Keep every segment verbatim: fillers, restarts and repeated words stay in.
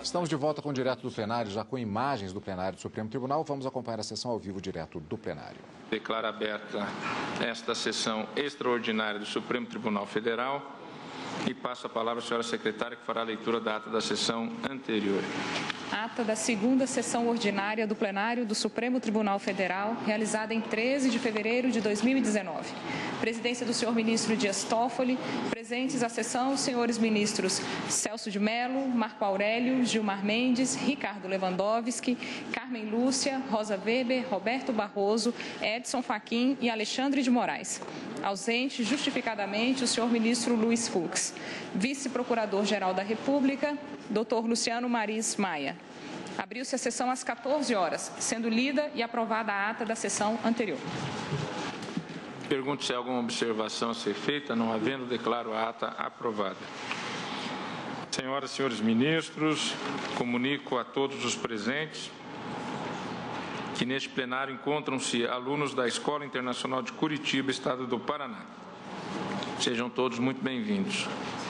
Estamos de volta com o Direto do Plenário, já com imagens do plenário do Supremo Tribunal. Vamos acompanhar a sessão ao vivo direto do plenário. Declaro aberta esta sessão extraordinária do Supremo Tribunal Federal e passo a palavra à senhora secretária, que fará a leitura da ata da sessão anterior. Ata da segunda sessão ordinária do plenário do Supremo Tribunal Federal, realizada em treze de fevereiro de dois mil e dezenove. Presidência do senhor ministro Dias Toffoli. Presentes à sessão os senhores ministros Celso de Mello, Marco Aurélio, Gilmar Mendes, Ricardo Lewandowski, Carmen Lúcia, Rosa Weber, Roberto Barroso, Edson Fachin e Alexandre de Moraes. Ausente, justificadamente, o senhor ministro Luiz Fux. Vice-procurador-geral da República, doutor Luciano Maris Maia. Abriu-se a sessão às quatorze horas, sendo lida e aprovada a ata da sessão anterior. Pergunto se há alguma observação a ser feita. Não havendo, declaro a ata aprovada. Senhoras e senhores ministros, comunico a todos os presentes que neste plenário encontram-se alunos da Escola Internacional de Curitiba, Estado do Paraná. Sejam todos muito bem-vindos.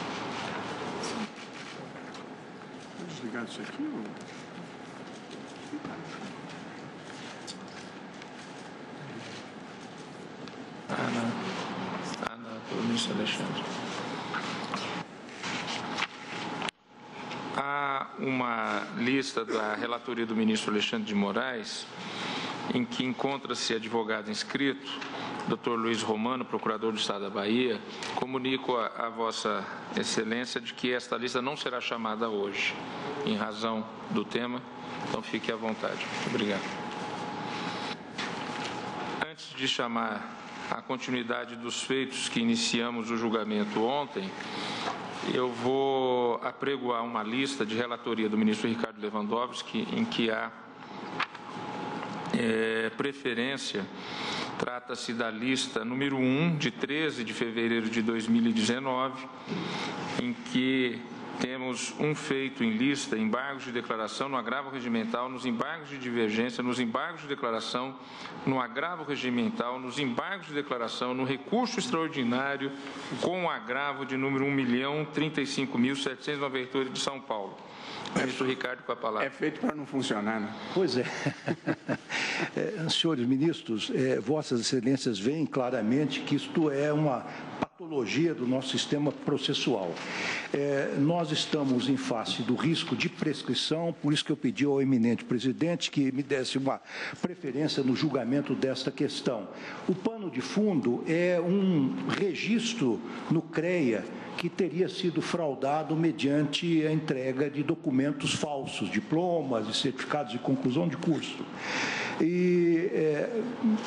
Desligar isso aqui ou... Ah, não. Ah, não. Pelo ministro Alexandre. Há uma lista da relatoria do ministro Alexandre de Moraes, em que encontra-se advogado inscrito, doutor Luiz Romano, procurador do Estado da Bahia. Comunico a, a Vossa Excelência de que esta lista não será chamada hoje, em razão do tema, então fique à vontade. Obrigado. Antes de chamar a continuidade dos feitos que iniciamos o julgamento ontem, eu vou apregoar uma lista de relatoria do ministro Ricardo Lewandowski, em que há é, preferência. Trata-se da lista número um, de treze de fevereiro de dois mil e dezenove, em que temos um feito em lista: embargos de declaração no agravo regimental, nos embargos de divergência, nos embargos de declaração, no agravo regimental, nos embargos de declaração, no recurso extraordinário com agravo de número um milhão trinta e cinco mil setecentos e noventa e oito de São Paulo. Ministro Ricardo, com a palavra. É feito para não funcionar, né? Pois é. é senhores ministros, é, Vossas Excelências veem claramente que isto é uma patologia do nosso sistema processual. É, nós estamos em face do risco de prescrição, por isso que eu pedi ao eminente presidente que me desse uma preferência no julgamento desta questão. O pano de fundo é um registro no CREA que teria sido fraudado mediante a entrega de documentos falsos, diplomas e certificados de conclusão de curso. E é,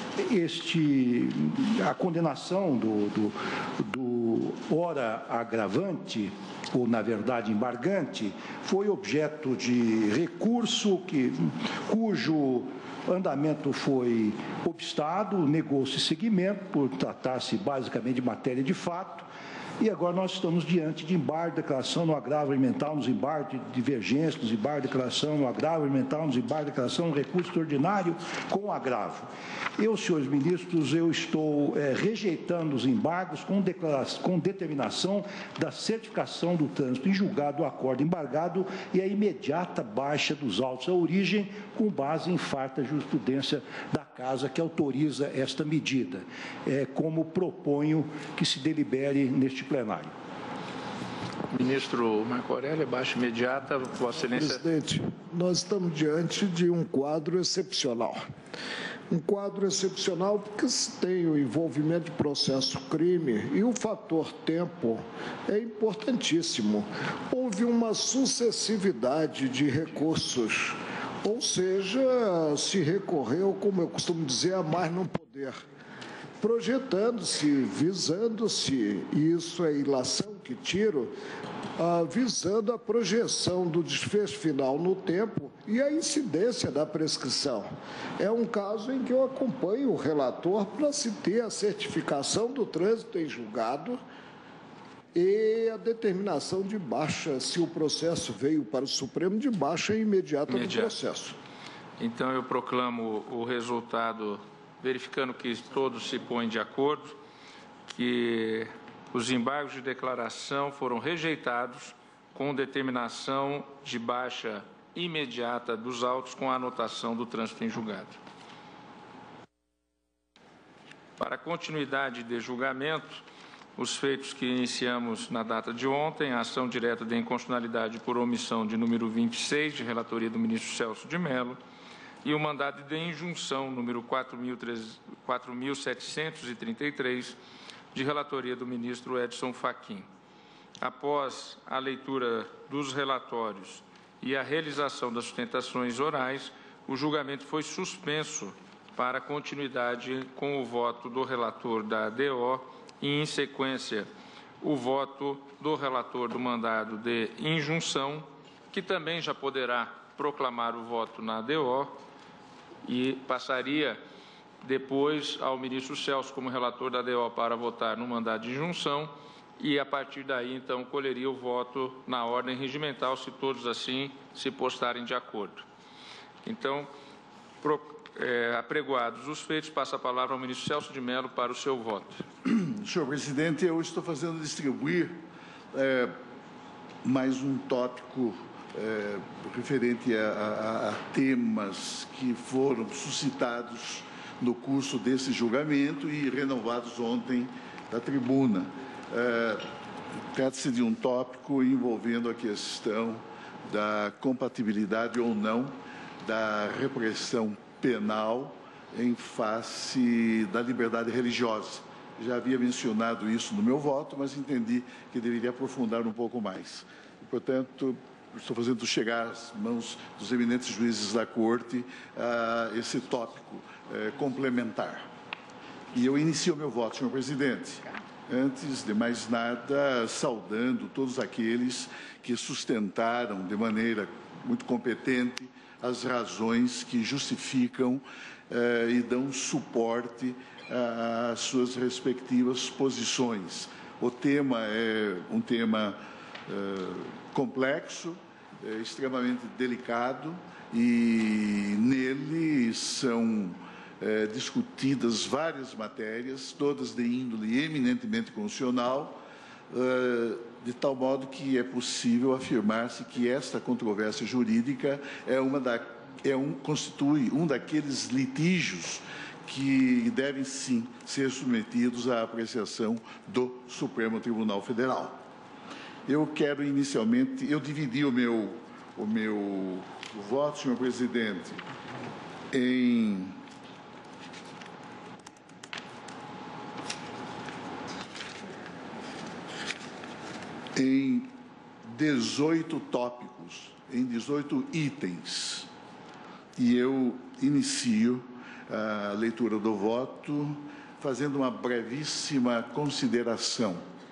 este, a condenação do, do, do ora agravante, ou na verdade embargante, foi objeto de recurso que, cujo andamento foi obstado, negou-se seguimento por tratar-se basicamente de matéria de fato. E agora nós estamos diante de embargo de declaração no agravo alimentar, nos embargos de divergência, nos embargos de declaração no agravo alimentar, nos embargos de declaração no recurso ordinário com agravo. Eu, senhores ministros, eu estou é, rejeitando os embargos com, declaração, com determinação da certificação do trânsito em julgado do acordo embargado e a imediata baixa dos autos à origem com base em farta jurisprudência da Casa que autoriza esta medida, é, como proponho que se delibere neste plenário. Ministro Marco Aurélio, baixa imediata. Vossa Excelência. Presidente, nós estamos diante de um quadro excepcional. Um quadro excepcional porque se tem o envolvimento de processo crime e o fator tempo é importantíssimo. Houve uma sucessividade de recursos, ou seja, se recorreu, como eu costumo dizer, a mais não poder, projetando-se, visando-se, e isso é ilação que tiro, ah, visando a projeção do desfecho final no tempo e a incidência da prescrição. É um caso em que eu acompanho o relator para se ter a certificação do trânsito em julgado e a determinação de baixa, se o processo veio para o Supremo, de baixa imediata do processo. Então, eu proclamo o resultado, verificando que todos se põem de acordo, que os embargos de declaração foram rejeitados com determinação de baixa imediata dos autos com a anotação do trânsito em julgado. Para a continuidade de julgamento, os feitos que iniciamos na data de ontem, a ação direta de inconstitucionalidade por omissão de número vinte e seis, de relatoria do ministro Celso de Mello, e o mandado de injunção número quatro mil setecentos e trinta e três, de relatoria do ministro Edson Fachin. Após a leitura dos relatórios e a realização das sustentações orais, o julgamento foi suspenso para continuidade com o voto do relator da A D O e, em sequência, o voto do relator do mandado de injunção, que também já poderá proclamar o voto na A D O e passaria depois ao ministro Celso como relator da A D O para votar no mandado de injunção e, a partir daí, então, colheria o voto na ordem regimental, se todos assim se postarem de acordo. Então, pro, é, apregoados os feitos, passa a palavra ao ministro Celso de Mello para o seu voto. Senhor presidente, eu estou fazendo distribuir é, mais um tópico é, referente a, a, a temas que foram suscitados no curso desse julgamento e renovados ontem da tribuna. É, trata-se de um tópico envolvendo a questão da compatibilidade ou não da repressão penal em face da liberdade religiosa. Já havia mencionado isso no meu voto, mas entendi que deveria aprofundar um pouco mais. E, portanto, estou fazendo chegar às mãos dos eminentes juízes da Corte uh, esse tópico uh, complementar. E eu inicio meu voto, senhor presidente. Antes de mais nada, saudando todos aqueles que sustentaram de maneira muito competente as razões que justificam uh, e dão suporte às suas respectivas posições. O tema é um tema uh, complexo, é extremamente delicado e nele são é, discutidas várias matérias, todas de índole eminentemente constitucional, uh, de tal modo que é possível afirmar-se que esta controvérsia jurídica é uma da, é um, constitui um daqueles litígios que devem, sim, ser submetidos à apreciação do Supremo Tribunal Federal. Eu quero, inicialmente, eu dividi o meu, o meu voto, senhor presidente, em em dezoito tópicos, em dezoito itens. E eu inicio a leitura do voto fazendo uma brevíssima consideração.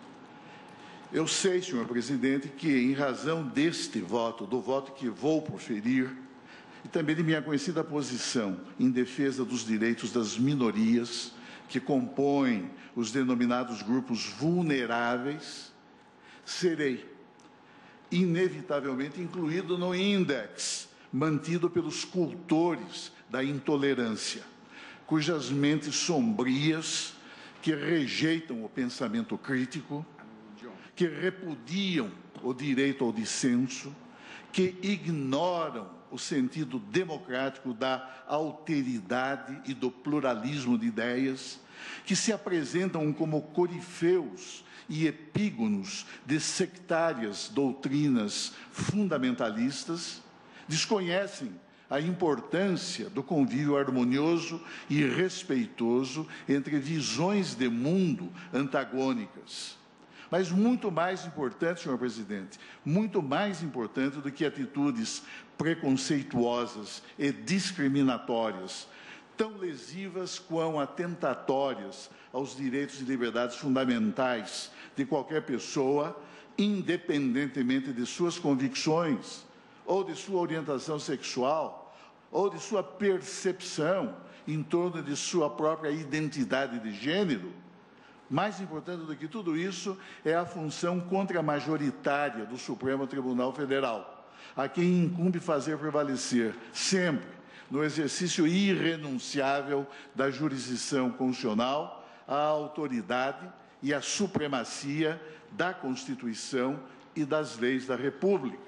Eu sei, senhor presidente, que em razão deste voto, do voto que vou proferir, e também de minha conhecida posição em defesa dos direitos das minorias, que compõem os denominados grupos vulneráveis, serei inevitavelmente incluído no índex mantido pelos cultores da intolerância, cujas mentes sombrias, que rejeitam o pensamento crítico, que repudiam o direito ao dissenso, que ignoram o sentido democrático da alteridade e do pluralismo de ideias, que se apresentam como corifeus e epígonos de sectárias doutrinas fundamentalistas, desconhecem a importância do convívio harmonioso e respeitoso entre visões de mundo antagônicas. Mas muito mais importante, senhor presidente, muito mais importante do que atitudes preconceituosas e discriminatórias, tão lesivas quão atentatórias aos direitos e liberdades fundamentais de qualquer pessoa, independentemente de suas convicções, ou de sua orientação sexual, ou de sua percepção em torno de sua própria identidade de gênero. Mais importante do que tudo isso é a função contramajoritária do Supremo Tribunal Federal, a quem incumbe fazer prevalecer sempre, no exercício irrenunciável da jurisdição constitucional, a autoridade e a supremacia da Constituição e das leis da República.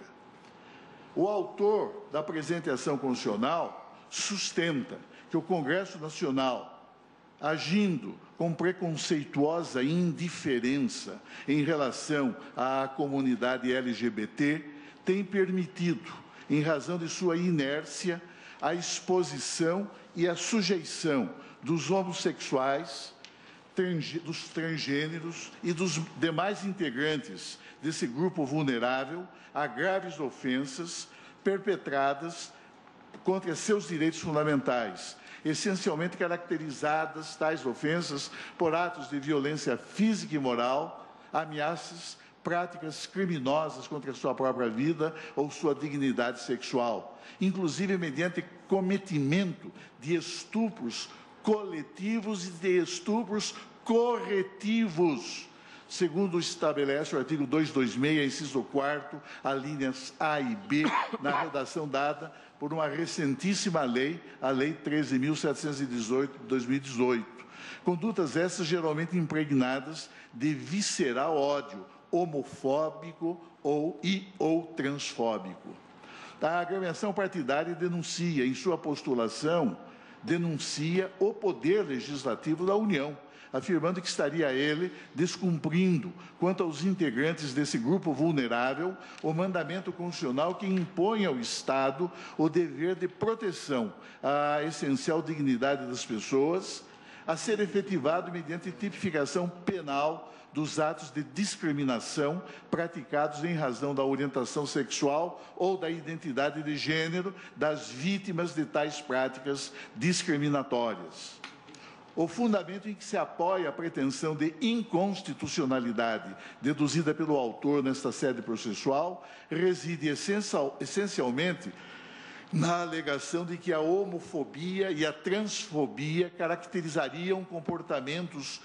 O autor da presente ação constitucional sustenta que o Congresso Nacional, agindo com preconceituosa indiferença em relação à comunidade L G B T, tem permitido, em razão de sua inércia, a exposição e a sujeição dos homossexuais, dos transgêneros e dos demais integrantes desse grupo vulnerável a graves ofensas perpetradas contra seus direitos fundamentais, essencialmente caracterizadas, tais ofensas, por atos de violência física e moral, ameaças, práticas criminosas contra a sua própria vida ou sua dignidade sexual, inclusive mediante cometimento de estupros coletivos e de estupros corretivos, segundo estabelece o artigo duzentos e vinte e seis, inciso quarto, alíneas A e B, na redação dada por uma recentíssima lei, a Lei treze mil setecentos e dezoito, de dois mil e dezoito. Condutas essas geralmente impregnadas de visceral ódio homofóbico ou e ou transfóbico. A agremiação partidária denuncia, em sua postulação, denuncia o poder legislativo da União, afirmando que estaria ele descumprindo, quanto aos integrantes desse grupo vulnerável, o mandamento constitucional que impõe ao Estado o dever de proteção à essencial dignidade das pessoas, a ser efetivado mediante tipificação penal dos atos de discriminação praticados em razão da orientação sexual ou da identidade de gênero das vítimas de tais práticas discriminatórias. O fundamento em que se apoia a pretensão de inconstitucionalidade deduzida pelo autor nesta sede processual reside essencial, essencialmente na alegação de que a homofobia e a transfobia caracterizariam comportamentos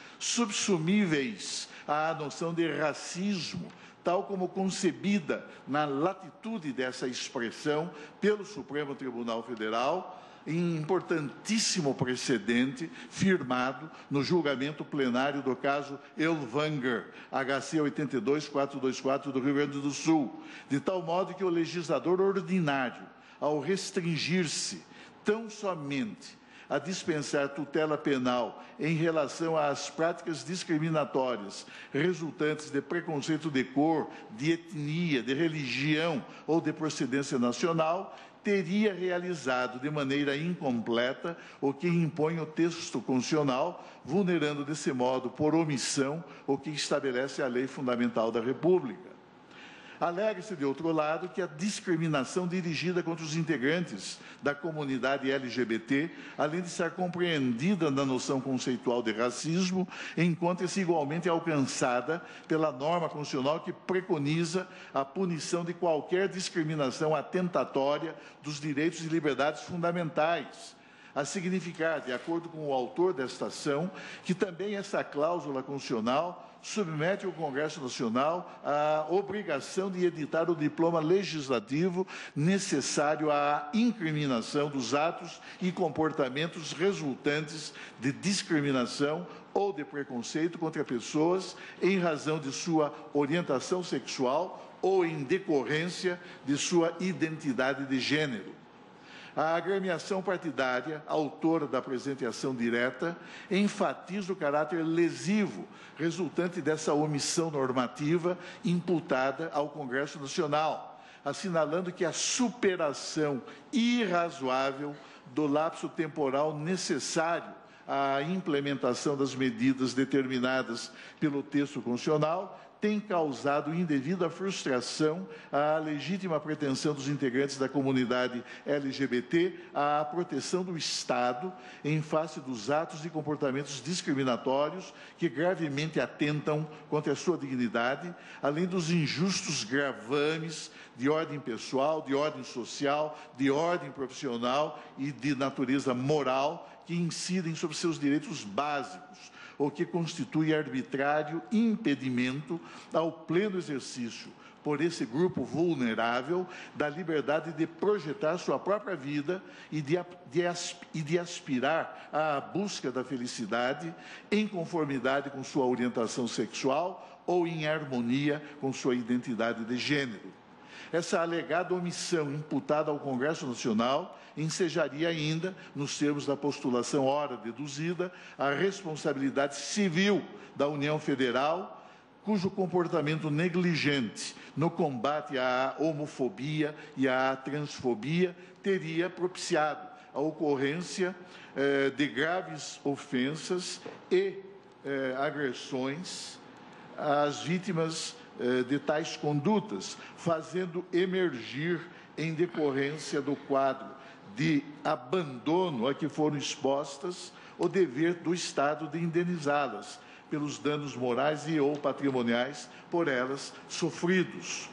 subsumíveis à noção de racismo, tal como concebida na latitude dessa expressão pelo Supremo Tribunal Federal, em importantíssimo precedente firmado no julgamento plenário do caso Elvanger, H C oitenta e dois, quatrocentos e vinte e quatro do Rio Grande do Sul, de tal modo que o legislador ordinário, ao restringir-se tão somente a dispensar tutela penal em relação às práticas discriminatórias resultantes de preconceito de cor, de etnia, de religião ou de procedência nacional, teria realizado de maneira incompleta o que impõe o texto constitucional, vulnerando desse modo, por omissão, o que estabelece a Lei Fundamental da República. Alega-se, de outro lado, que a discriminação dirigida contra os integrantes da comunidade L G B T, além de ser compreendida na noção conceitual de racismo, encontra-se igualmente alcançada pela norma constitucional que preconiza a punição de qualquer discriminação atentatória dos direitos e liberdades fundamentais, a significar, de acordo com o autor desta ação, que também essa cláusula constitucional submete o Congresso Nacional à obrigação de editar o diploma legislativo necessário à incriminação dos atos e comportamentos resultantes de discriminação ou de preconceito contra pessoas em razão de sua orientação sexual ou em decorrência de sua identidade de gênero. A agremiação partidária, autora da presente ação direta, enfatiza o caráter lesivo resultante dessa omissão normativa imputada ao Congresso Nacional, assinalando que a superação irrazoável do lapso temporal necessário à implementação das medidas determinadas pelo texto constitucional tem causado indevida frustração à legítima pretensão dos integrantes da comunidade L G B T à proteção do Estado em face dos atos e comportamentos discriminatórios que gravemente atentam contra a sua dignidade, além dos injustos gravames de ordem pessoal, de ordem social, de ordem profissional e de natureza moral que incidem sobre seus direitos básicos, o que constitui arbitrário impedimento ao pleno exercício, por esse grupo vulnerável, da liberdade de projetar sua própria vida e de, de, e de aspirar à busca da felicidade em conformidade com sua orientação sexual ou em harmonia com sua identidade de gênero. Essa alegada omissão imputada ao Congresso Nacional ensejaria ainda, nos termos da postulação ora deduzida, a responsabilidade civil da União Federal, cujo comportamento negligente no combate à homofobia e à transfobia teria propiciado a ocorrência eh, de graves ofensas e eh, agressões às vítimas eh, de tais condutas, fazendo emergir, em decorrência do quadro de abandono a que foram expostas, o dever do Estado de indenizá-las pelos danos morais e ou patrimoniais por elas sofridos.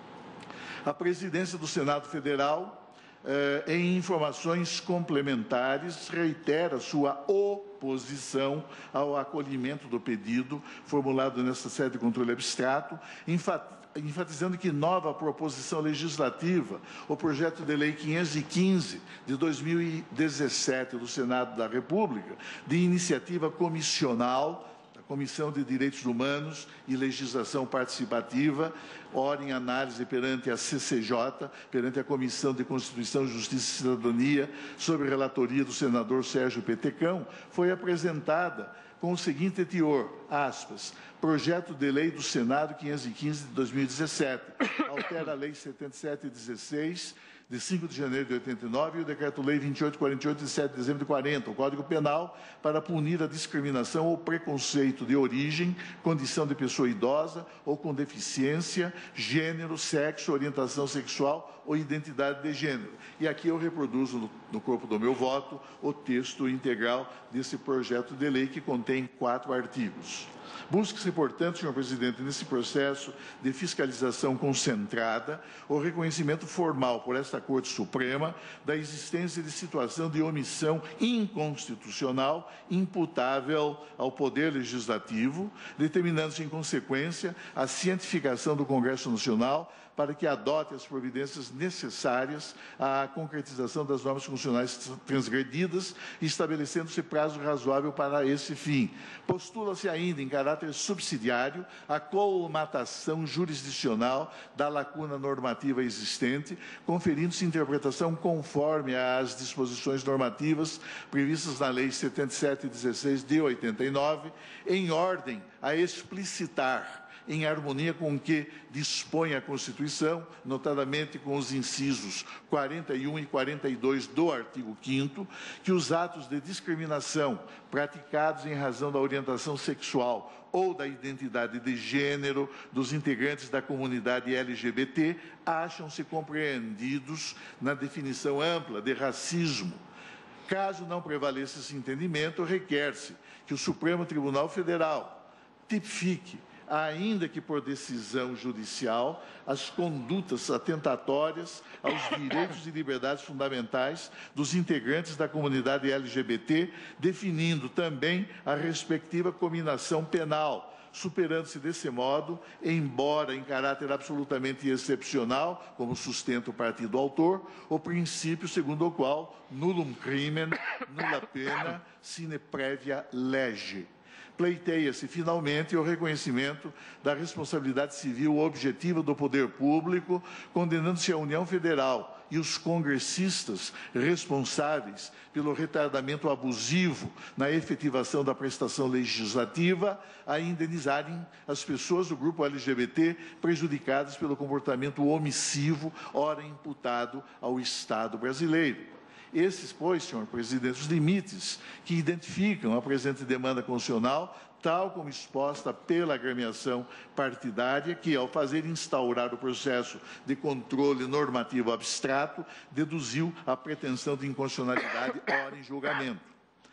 A presidência do Senado Federal, eh, em informações complementares, reitera sua oposição ao acolhimento do pedido formulado nesta sede de controle abstrato, enfatizando que nova proposição legislativa, o projeto de lei quinhentos e quinze de dois mil e dezessete do Senado da República, de iniciativa comissional, Comissão de Direitos Humanos e Legislação Participativa, ora em análise perante a C C J, perante a Comissão de Constituição, Justiça e Cidadania, sob relatoria do senador Sérgio Petecão, foi apresentada com o seguinte teor, aspas, projeto de lei do Senado quinhentos e quinze de dois mil e dezessete, altera a Lei setenta e sete dezesseis, de cinco de janeiro de oitenta e nove, e o Decreto-Lei vinte e oito quarenta e oito, de sete de dezembro de quarenta, o Código Penal, para punir a discriminação ou preconceito de origem, condição de pessoa idosa ou com deficiência, gênero, sexo, orientação sexual ou identidade de gênero. E aqui eu reproduzo no, no corpo do meu voto o texto integral desse projeto de lei, que contém quatro artigos. Busca-se, portanto, senhor presidente, nesse processo de fiscalização concentrada, o reconhecimento formal por esta Corte Suprema da existência de situação de omissão inconstitucional imputável ao Poder Legislativo, determinando-se, em consequência, a cientificação do Congresso Nacional para que adote as providências necessárias à concretização das normas constitucionais transgredidas, estabelecendo-se prazo razoável para esse fim. Postula-se ainda, em caráter subsidiário, a colmatação jurisdicional da lacuna normativa existente, conferindo-se interpretação conforme às disposições normativas previstas na Lei setenta e sete dezesseis de oitenta e nove, em ordem a explicitar, em harmonia com o que dispõe a Constituição, notadamente com os incisos quarenta e um e quarenta e dois do artigo quinto, que os atos de discriminação praticados em razão da orientação sexual ou da identidade de gênero dos integrantes da comunidade L G B T acham-se compreendidos na definição ampla de racismo. Caso não prevaleça esse entendimento, requer-se que o Supremo Tribunal Federal tipifique, ainda que por decisão judicial, as condutas atentatórias aos direitos e liberdades fundamentais dos integrantes da comunidade L G B T, definindo também a respectiva cominação penal, superando-se desse modo, embora em caráter absolutamente excepcional, como sustenta o partido autor, o princípio segundo o qual nullum crimen, nulla pena, sine previa lege. Pleiteia-se, finalmente, o reconhecimento da responsabilidade civil objetiva do poder público, condenando-se a União Federal e os congressistas responsáveis pelo retardamento abusivo na efetivação da prestação legislativa a indenizarem as pessoas do grupo L G B T prejudicadas pelo comportamento omissivo, ora imputado ao Estado brasileiro. Esses, pois, senhor presidente, os limites que identificam a presente demanda constitucional, tal como exposta pela agremiação partidária, que, ao fazer instaurar o processo de controle normativo abstrato, deduziu a pretensão de inconstitucionalidade ora em julgamento.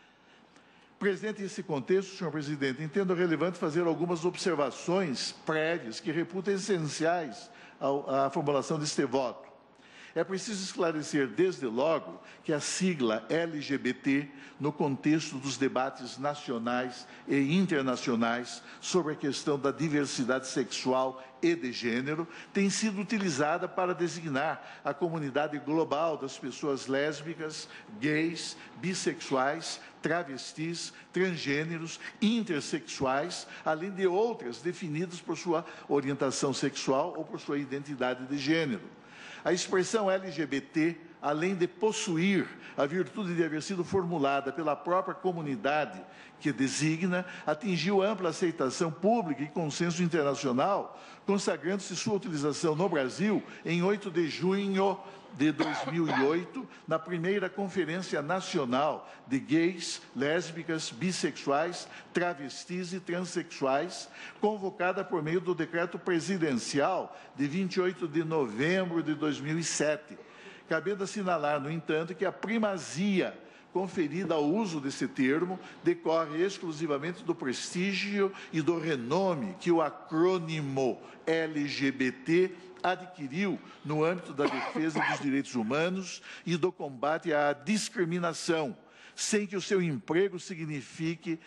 Presente esse contexto, senhor presidente, entendo relevante fazer algumas observações prévias que reputo essenciais à formulação deste voto. É preciso esclarecer, desde logo, que a sigla L G B T, no contexto dos debates nacionais e internacionais sobre a questão da diversidade sexual e de gênero, tem sido utilizada para designar a comunidade global das pessoas lésbicas, gays, bissexuais, travestis, transgêneros, intersexuais, além de outras definidas por sua orientação sexual ou por sua identidade de gênero. A expressão L G B T, além de possuir a virtude de haver sido formulada pela própria comunidade que designa, atingiu ampla aceitação pública e consenso internacional, consagrando-se sua utilização no Brasil em oito de junho de dois mil e oito, na primeira Conferência Nacional de Gays, Lésbicas, Bissexuais, Travestis e Transsexuais, convocada por meio do Decreto Presidencial de vinte e oito de novembro de dois mil e sete. Cabendo assinalar, no entanto, que a primazia conferida ao uso desse termo decorre exclusivamente do prestígio e do renome que o acrônimo L G B T adquiriu no âmbito da defesa dos direitos humanos e do combate à discriminação, sem que o seu emprego signifique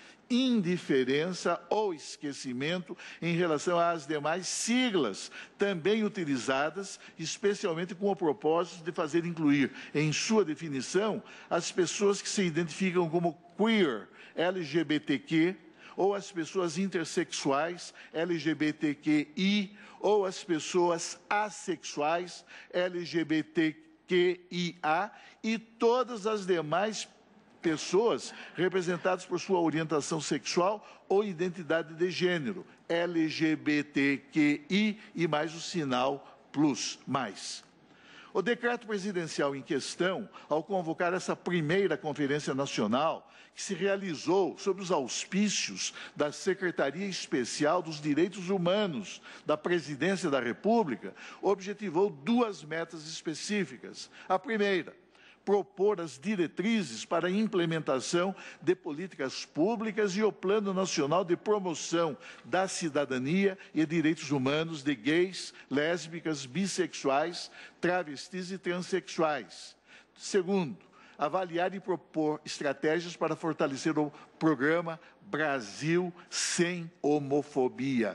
indiferença ou esquecimento em relação às demais siglas, também utilizadas, especialmente com o propósito de fazer incluir em sua definição as pessoas que se identificam como queer, L G B T Q, ou as pessoas intersexuais, L G B T Q I, ou as pessoas assexuais, L G B T Q I A, e todas as demais pessoas representadas por sua orientação sexual ou identidade de gênero, L G B T Q I e mais o sinal plus, mais. O decreto presidencial em questão, ao convocar essa primeira Conferência Nacional, que se realizou sob os auspícios da Secretaria Especial dos Direitos Humanos da Presidência da República, objetivou duas metas específicas. A primeira, propor as diretrizes para a implementação de políticas públicas e o Plano Nacional de Promoção da Cidadania e Direitos Humanos de gays, lésbicas, bissexuais, travestis e transexuais. Segundo, avaliar e propor estratégias para fortalecer o programa Brasil Sem Homofobia.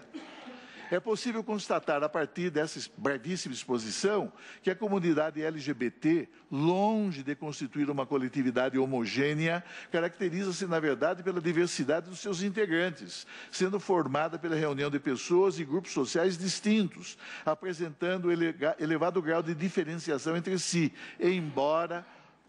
É possível constatar, a partir dessa brevíssima exposição, que a comunidade L G B T, longe de constituir uma coletividade homogênea, caracteriza-se, na verdade, pela diversidade dos seus integrantes, sendo formada pela reunião de pessoas e grupos sociais distintos, apresentando elevado grau de diferenciação entre si, embora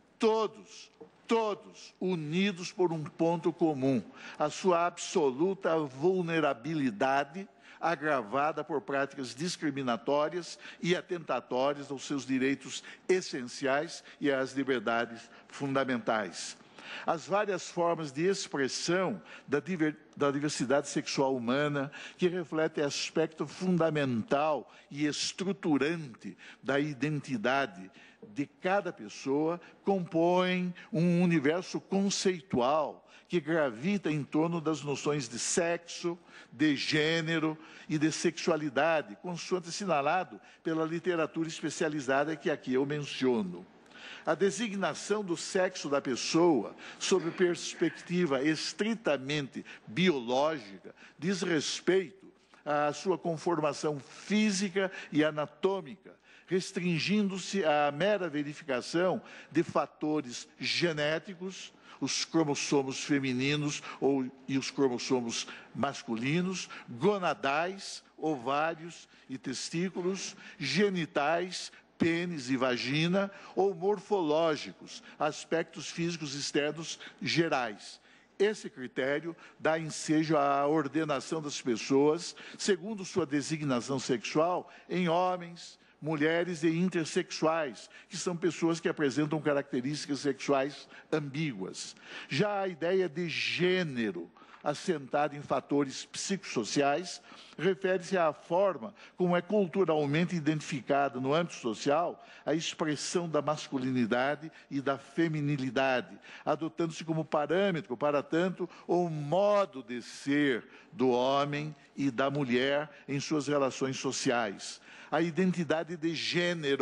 todos, todos unidos por um ponto comum, a sua absoluta vulnerabilidade, agravada por práticas discriminatórias e atentatórias aos seus direitos essenciais e às liberdades fundamentais. As várias formas de expressão da, diver, da diversidade sexual humana, que reflete aspecto fundamental e estruturante da identidade de cada pessoa, compõem um universo conceitual que gravita em torno das noções de sexo, de gênero e de sexualidade, consoante assinalado pela literatura especializada que aqui eu menciono. A designação do sexo da pessoa, sob perspectiva estritamente biológica, diz respeito à sua conformação física e anatômica, restringindo-se à mera verificação de fatores genéticos, os cromossomos femininos ou, e os cromossomos masculinos, gonadais, ovários e testículos, genitais, pênis e vagina, ou morfológicos, aspectos físicos externos gerais. Esse critério dá ensejo à ordenação das pessoas, segundo sua designação sexual, em homens, mulheres e intersexuais, que são pessoas que apresentam características sexuais ambíguas. Já a ideia de gênero, assentada em fatores psicossociais, refere-se à forma como é culturalmente identificada no âmbito social a expressão da masculinidade e da feminilidade, adotando-se como parâmetro, para tanto, o modo de ser do homem e da mulher em suas relações sociais. A identidade de gênero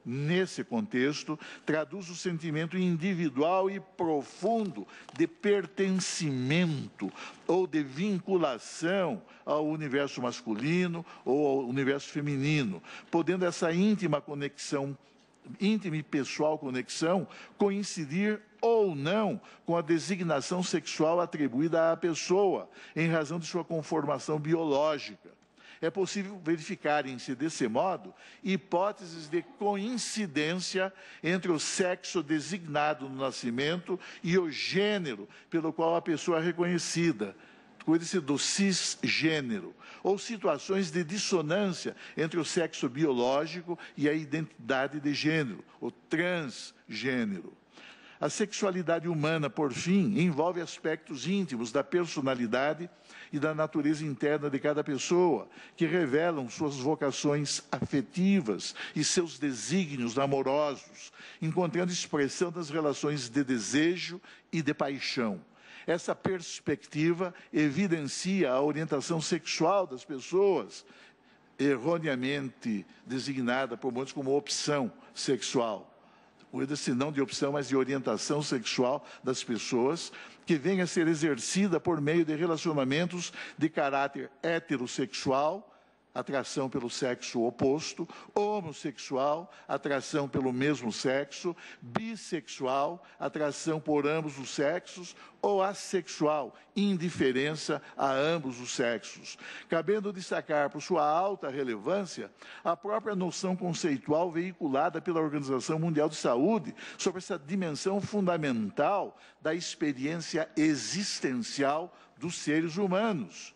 nesse contexto, traduz o sentimento individual e profundo de pertencimento ou de vinculação ao universo masculino ou ao universo feminino, podendo essa íntima conexão, íntima e pessoal conexão, coincidir ou não com a designação sexual atribuída à pessoa, em razão de sua conformação biológica. É possível verificarem-se, desse modo, hipóteses de coincidência entre o sexo designado no nascimento e o gênero pelo qual a pessoa é reconhecida. Cuide-se do cisgênero, ou situações de dissonância entre o sexo biológico e a identidade de gênero, o transgênero. A sexualidade humana, por fim, envolve aspectos íntimos da personalidade e da natureza interna de cada pessoa, que revelam suas vocações afetivas e seus desígnios amorosos, encontrando expressão nas relações de desejo e de paixão. Essa perspectiva evidencia a orientação sexual das pessoas, erroneamente designada por muitos como opção sexual. Cuida-se não de opção, mas de orientação sexual das pessoas, que vem a ser exercida por meio de relacionamentos de caráter heterossexual, atração pelo sexo oposto, homossexual, atração pelo mesmo sexo, bissexual, atração por ambos os sexos, ou assexual, indiferença a ambos os sexos. Cabendo destacar, por sua alta relevância, a própria noção conceitual veiculada pela Organização Mundial de Saúde sobre essa dimensão fundamental da experiência existencial dos seres humanos.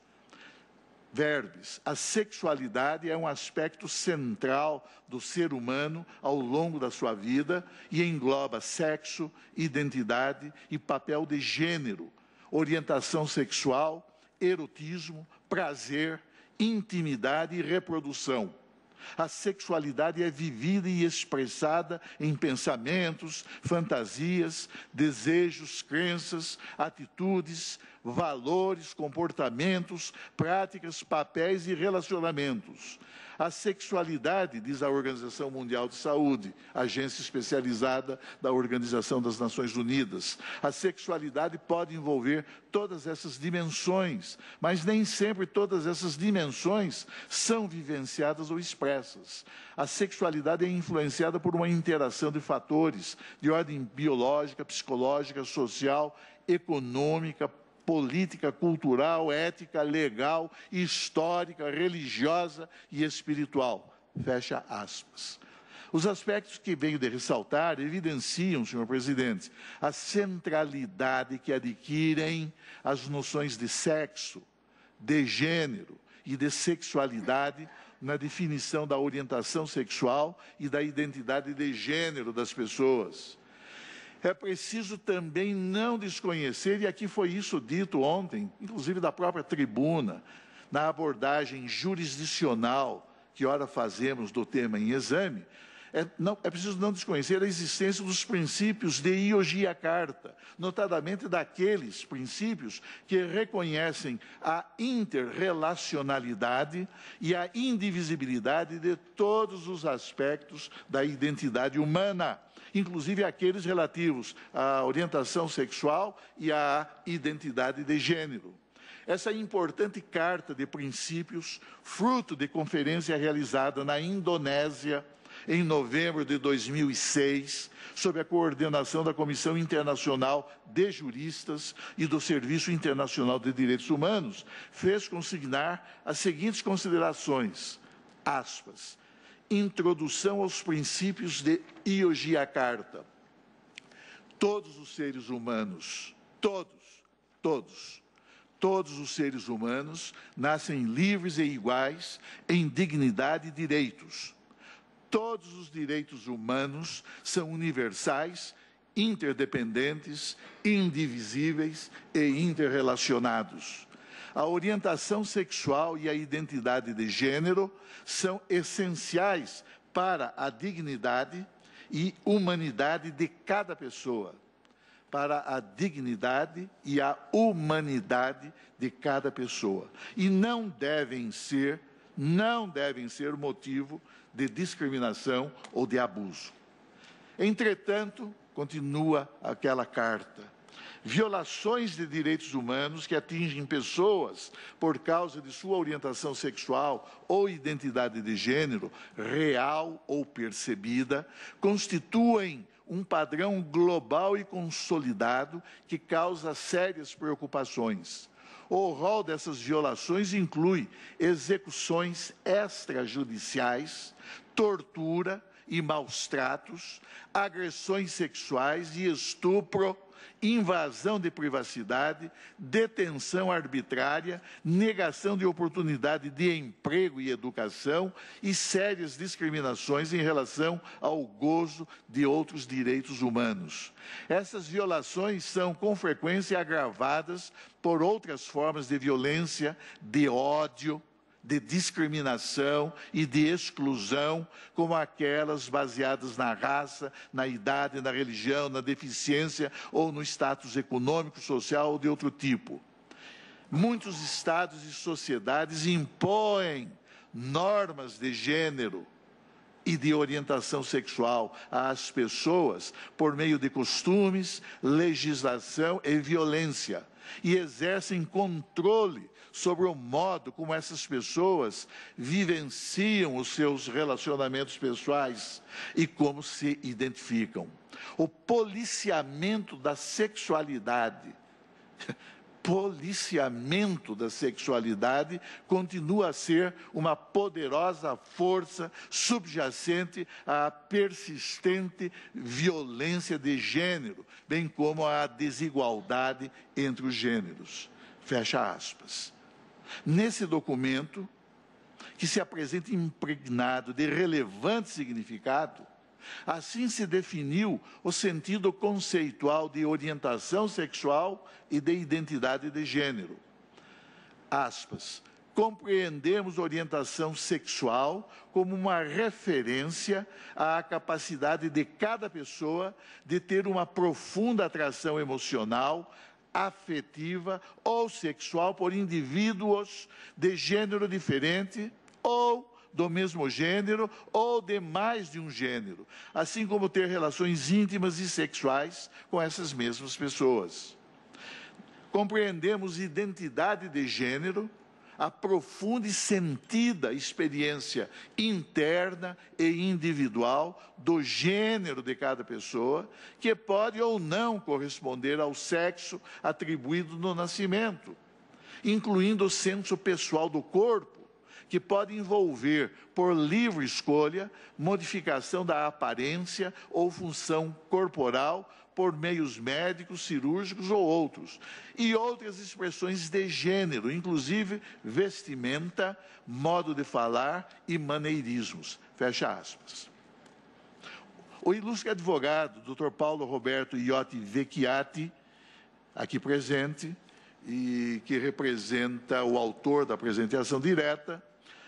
Verbes, a sexualidade é um aspecto central do ser humano ao longo da sua vida e engloba sexo, identidade e papel de gênero, orientação sexual, erotismo, prazer, intimidade e reprodução. A sexualidade é vivida e expressada em pensamentos, fantasias, desejos, crenças, atitudes, valores, comportamentos, práticas, papéis e relacionamentos. A sexualidade, diz a Organização Mundial de Saúde, agência especializada da Organização das Nações Unidas, a sexualidade pode envolver todas essas dimensões, mas nem sempre todas essas dimensões são vivenciadas ou expressas. A sexualidade é influenciada por uma interação de fatores de ordem biológica, psicológica, social, econômica, política, cultural, ética, legal, histórica, religiosa e espiritual. Fecha aspas. Os aspectos que venho de ressaltar evidenciam, senhor presidente, a centralidade que adquirem as noções de sexo, de gênero e de sexualidade na definição da orientação sexual e da identidade de gênero das pessoas. É preciso também não desconhecer, e aqui foi isso dito ontem, inclusive da própria tribuna, na abordagem jurisdicional que ora fazemos do tema em exame, é, não, é preciso não desconhecer a existência dos princípios de Yogyakarta, notadamente daqueles princípios que reconhecem a interrelacionalidade e a indivisibilidade de todos os aspectos da identidade humana, inclusive aqueles relativos à orientação sexual e à identidade de gênero. Essa importante carta de princípios, fruto de conferência realizada na Indonésia, em novembro de dois mil e seis, sob a coordenação da Comissão Internacional de Juristas e do Serviço Internacional de Direitos Humanos, fez consignar as seguintes considerações, aspas, introdução aos princípios de Yogyakarta. Todos os seres humanos, todos, todos, todos os seres humanos nascem livres e iguais em dignidade e direitos. Todos os direitos humanos são universais, interdependentes, indivisíveis e interrelacionados. A orientação sexual e a identidade de gênero são essenciais para a dignidade e humanidade de cada pessoa. Para a dignidade e a humanidade de cada pessoa. E não devem ser, não devem ser motivo de discriminação ou de abuso. Entretanto, continua aquela carta, violações de direitos humanos que atingem pessoas por causa de sua orientação sexual ou identidade de gênero, real ou percebida, constituem um padrão global e consolidado que causa sérias preocupações. O rol dessas violações inclui execuções extrajudiciais, tortura e maus-tratos, agressões sexuais e estupro, invasão de privacidade, detenção arbitrária, negação de oportunidade de emprego e educação e sérias discriminações em relação ao gozo de outros direitos humanos. Essas violações são, com frequência, agravadas por outras formas de violência, de ódio, de discriminação e de exclusão, como aquelas baseadas na raça, na idade, na religião, na deficiência ou no status econômico, social ou de outro tipo. Muitos estados e sociedades impõem normas de gênero e de orientação sexual às pessoas por meio de costumes, legislação e violência, e exercem controle sobre o modo como essas pessoas vivenciam os seus relacionamentos pessoais e como se identificam. O policiamento da sexualidade, policiamento da sexualidade continua a ser uma poderosa força subjacente à persistente violência de gênero, bem como à desigualdade entre os gêneros. Fecha aspas. Nesse documento, que se apresenta impregnado de relevante significado, assim se definiu o sentido conceitual de orientação sexual e de identidade de gênero. Aspas. Compreendemos orientação sexual como uma referência à capacidade de cada pessoa de ter uma profunda atração emocional, afetiva ou sexual por indivíduos de gênero diferente ou do mesmo gênero ou de mais de um gênero, assim como ter relações íntimas e sexuais com essas mesmas pessoas. Compreendemos identidade de gênero, a profunda e sentida experiência interna e individual do gênero de cada pessoa, que pode ou não corresponder ao sexo atribuído no nascimento, incluindo o senso pessoal do corpo, que pode envolver, por livre escolha, modificação da aparência ou função corporal por meios médicos, cirúrgicos ou outros, e outras expressões de gênero, inclusive vestimenta, modo de falar e maneirismos. Fecha aspas. O ilustre advogado, doutor Paulo Roberto Iotti Vecchiati, aqui presente, e que representa o autor da apresentação direta,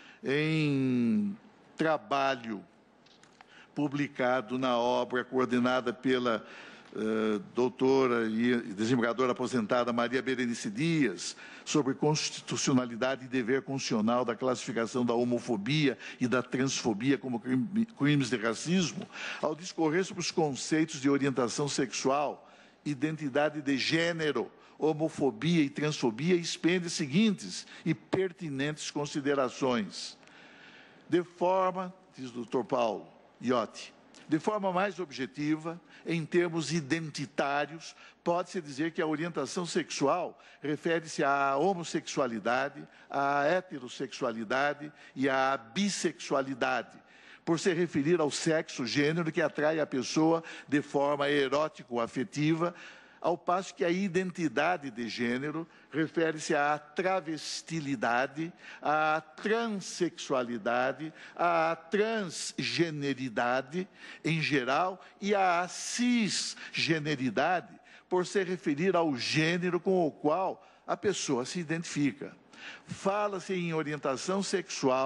em trabalho publicado na obra coordenada pela Uh, doutora e desembargadora aposentada Maria Berenice Dias, sobre constitucionalidade e dever constitucional da classificação da homofobia e da transfobia como crime, crimes de racismo, ao discorrer sobre os conceitos de orientação sexual, identidade de gênero, homofobia e transfobia, expende as seguintes e pertinentes considerações. De forma, diz o doutor Paulo Iotti, de forma mais objetiva, em termos identitários, pode-se dizer que a orientação sexual refere-se à homossexualidade, à heterossexualidade e à bissexualidade, por se referir ao sexo, gênero que atrai a pessoa de forma erótico-afetiva, ao passo que a identidade de gênero refere-se à travestilidade, à transexualidade, à transgeneridade em geral e à cisgeneridade, por se referir ao gênero com o qual a pessoa se identifica. Fala-se em orientação sexual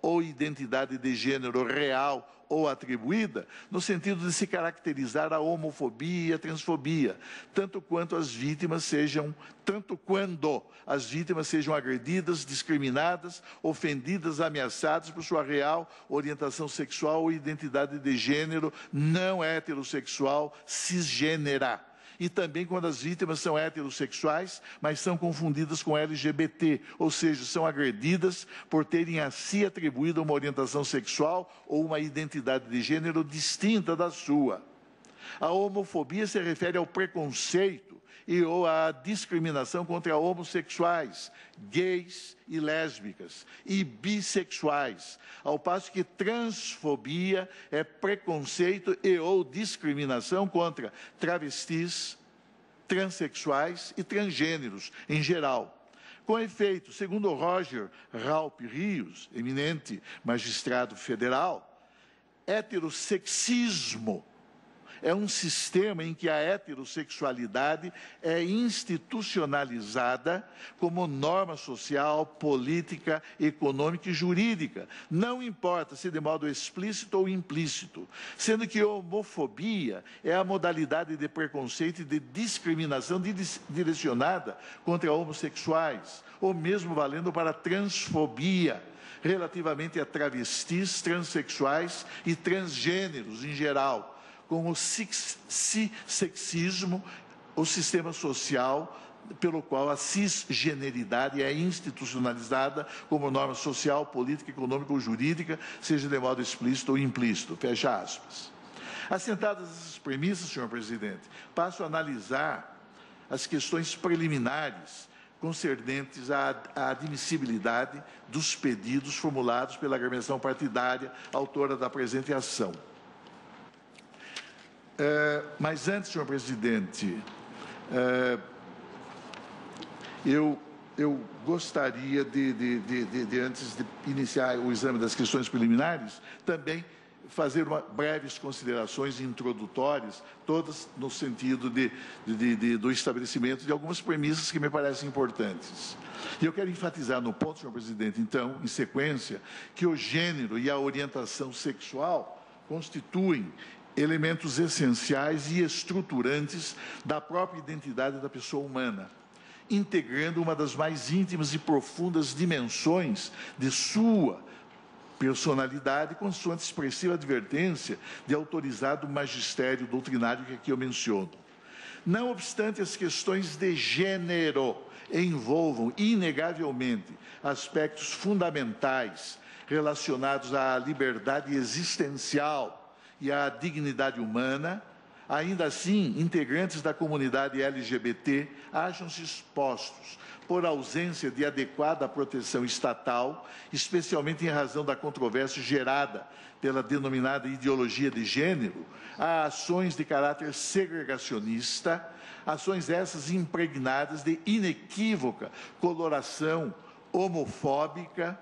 ou identidade de gênero real ou atribuída, no sentido de se caracterizar a homofobia e a transfobia, tanto quanto as vítimas sejam, tanto quando as vítimas sejam agredidas, discriminadas, ofendidas, ameaçadas por sua real orientação sexual ou identidade de gênero não heterossexual cisgênera. E também quando as vítimas são heterossexuais, mas são confundidas com L G B T, ou seja, são agredidas por terem a si atribuído uma orientação sexual ou uma identidade de gênero distinta da sua. A homofobia se refere ao preconceito e ou à discriminação contra homossexuais, gays e lésbicas e bissexuais, ao passo que transfobia é preconceito e ou discriminação contra travestis, transexuais e transgêneros em geral. Com efeito, segundo Roger Raup Rios, eminente magistrado federal, heterossexismo é um sistema em que a heterossexualidade é institucionalizada como norma social, política, econômica e jurídica. Não importa se de modo explícito ou implícito, sendo que homofobia é a modalidade de preconceito e de discriminação direcionada contra homossexuais, ou mesmo valendo para a transfobia, relativamente a travestis, transexuais e transgêneros em geral, com o cissexismo, o sistema social pelo qual a cisgeneridade é institucionalizada como norma social, política, econômica ou jurídica, seja de modo explícito ou implícito. Fecha aspas. Assentadas essas premissas, senhor presidente, passo a analisar as questões preliminares concernentes à, à admissibilidade dos pedidos formulados pela agremiação partidária autora da presente ação. É, mas antes, senhor presidente, é, eu, eu gostaria de, de, de, de, de, antes de iniciar o exame das questões preliminares, também fazer uma, breves considerações introdutórias, todas no sentido de, de, de, do estabelecimento de algumas premissas que me parecem importantes. E eu quero enfatizar no ponto, senhor presidente, então, em sequência, que o gênero e a orientação sexual constituem elementos essenciais e estruturantes da própria identidade da pessoa humana, integrando uma das mais íntimas e profundas dimensões de sua personalidade, consoante expressiva advertência de autorizado magistério doutrinário que aqui eu menciono. Não obstante as questões de gênero envolvam, inegavelmente, aspectos fundamentais relacionados à liberdade existencial e à dignidade humana, ainda assim, integrantes da comunidade L G B T acham-se expostos, por ausência de adequada proteção estatal, especialmente em razão da controvérsia gerada pela denominada ideologia de gênero, a ações de caráter segregacionista, ações essas impregnadas de inequívoca coloração homofóbica,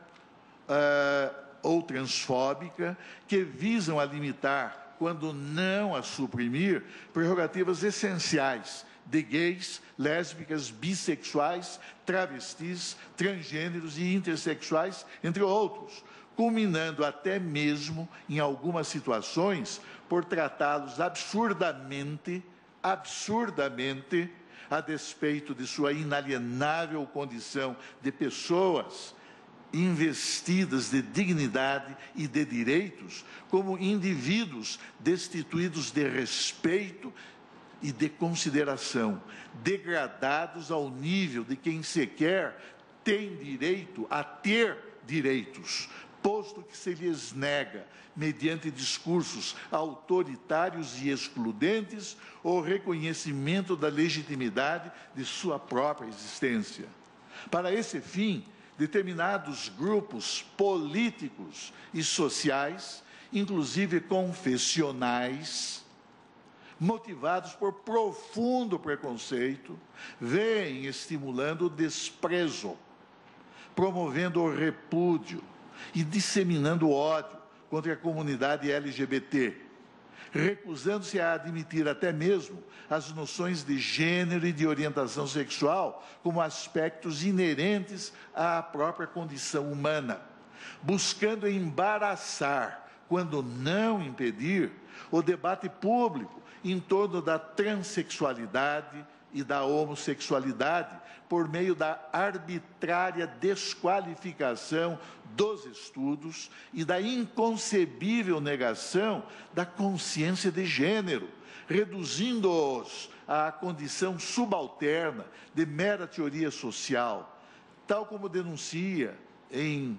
uh, ou transfóbica, que visam a limitar, quando não a suprimir, prerrogativas essenciais de gays, lésbicas, bissexuais, travestis, transgêneros e intersexuais, entre outros, culminando até mesmo, em algumas situações, por tratá-los absurdamente, absurdamente, a despeito de sua inalienável condição de pessoas investidas de dignidade e de direitos, como indivíduos destituídos de respeito e de consideração, degradados ao nível de quem sequer tem direito a ter direitos, posto que se lhes nega, mediante discursos autoritários e excludentes, o reconhecimento da legitimidade de sua própria existência. Para esse fim, determinados grupos políticos e sociais, inclusive confessionais, motivados por profundo preconceito, vêm estimulando o desprezo, promovendo o repúdio e disseminando o ódio contra a comunidade L G B T, recusando-se a admitir até mesmo as noções de gênero e de orientação sexual como aspectos inerentes à própria condição humana, buscando embaraçar, quando não impedir, o debate público em torno da transexualidade e da homossexualidade, por meio da arbitrária desqualificação dos estudos e da inconcebível negação da consciência de gênero, reduzindo-os à condição subalterna de mera teoria social, tal como denuncia em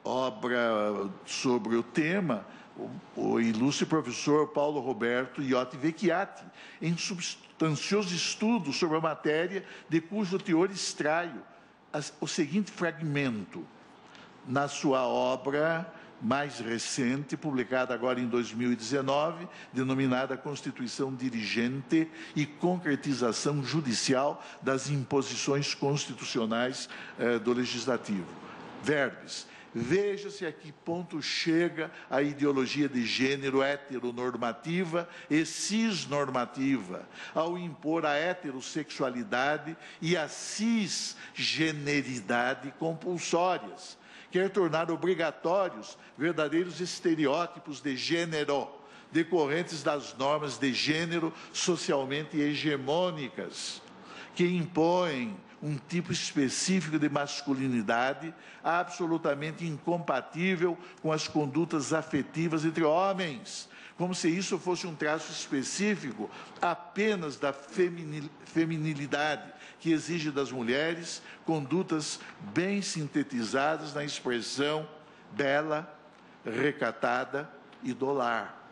obra sobre o tema o, o ilustre professor Paulo Roberto Iotti Vecchiati, em substancioso estudo sobre a matéria, de cujo teor extraio as, o seguinte fragmento, na sua obra mais recente, publicada agora em dois mil e dezenove, denominada Constituição Dirigente e Concretização Judicial das Imposições Constitucionais eh, do Legislativo. Verbes. Veja-se a que ponto chega a ideologia de gênero heteronormativa e cisnormativa, ao impor a heterossexualidade e a cisgeneridade compulsórias. Quer tornar obrigatórios verdadeiros estereótipos de gênero, decorrentes das normas de gênero socialmente hegemônicas, que impõem um tipo específico de masculinidade absolutamente incompatível com as condutas afetivas entre homens, como se isso fosse um traço específico apenas da feminil, feminilidade, que exige das mulheres condutas bem sintetizadas na expressão bela, recatada e do lar.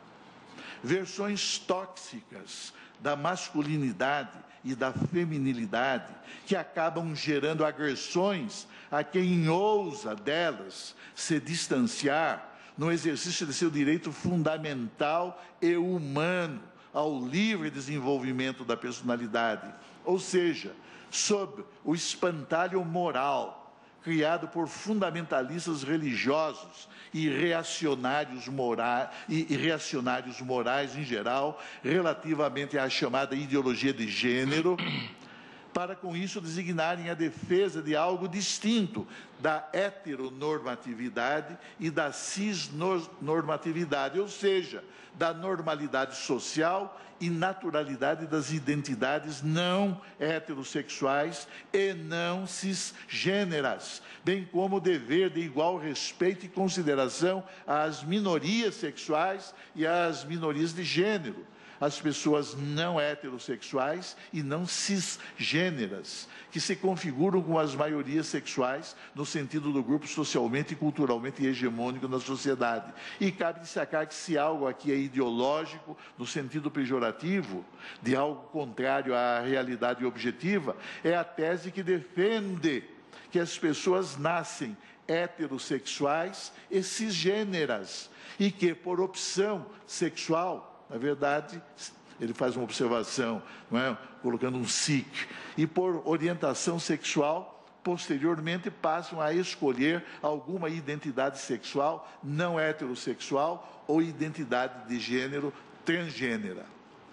Versões tóxicas da masculinidade e da feminilidade, que acabam gerando agressões a quem ousa delas se distanciar no exercício de seu direito fundamental e humano ao livre desenvolvimento da personalidade, ou seja, sob o espantalho moral criado por fundamentalistas religiosos e reacionários, mora e, e reacionários morais em geral, relativamente à chamada ideologia de gênero, para com isso designarem a defesa de algo distinto da heteronormatividade e da cisnormatividade, ou seja, da normalidade social e naturalidade das identidades não heterossexuais e não cisgêneras, bem como o dever de igual respeito e consideração às minorias sexuais e às minorias de gênero, as pessoas não heterossexuais e não cisgêneras, que se configuram com as maiorias sexuais no sentido do grupo socialmente e culturalmente hegemônico na sociedade. E cabe destacar que se algo aqui é ideológico, no sentido pejorativo, de algo contrário à realidade objetiva, é a tese que defende que as pessoas nascem heterossexuais e cisgêneras, e que, por opção sexual, na verdade, ele faz uma observação, não é? Colocando um S I C, e por orientação sexual, posteriormente passam a escolher alguma identidade sexual não heterossexual ou identidade de gênero transgênera.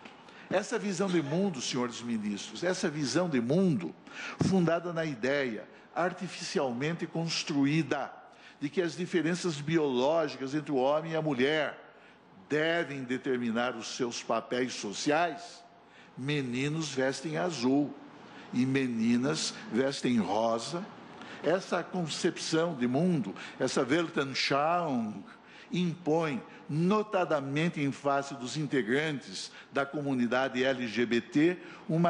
Essa visão de mundo, senhores ministros, essa visão de mundo, fundada na ideia artificialmente construída de que as diferenças biológicas entre o homem e a mulher devem determinar os seus papéis sociais, meninos vestem azul e meninas vestem rosa. Essa concepção de mundo, essa Weltanschauung, impõe, notadamente em face dos integrantes da comunidade L G B T, uma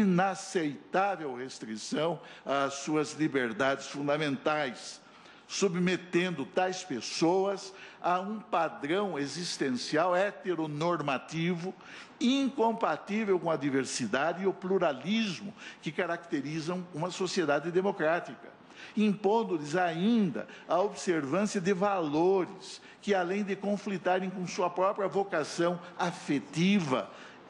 inaceitável restrição às suas liberdades fundamentais, submetendo tais pessoas a um padrão existencial heteronormativo, incompatível com a diversidade e o pluralismo que caracterizam uma sociedade democrática, impondo-lhes ainda a observância de valores que, além de conflitarem com sua própria vocação afetiva,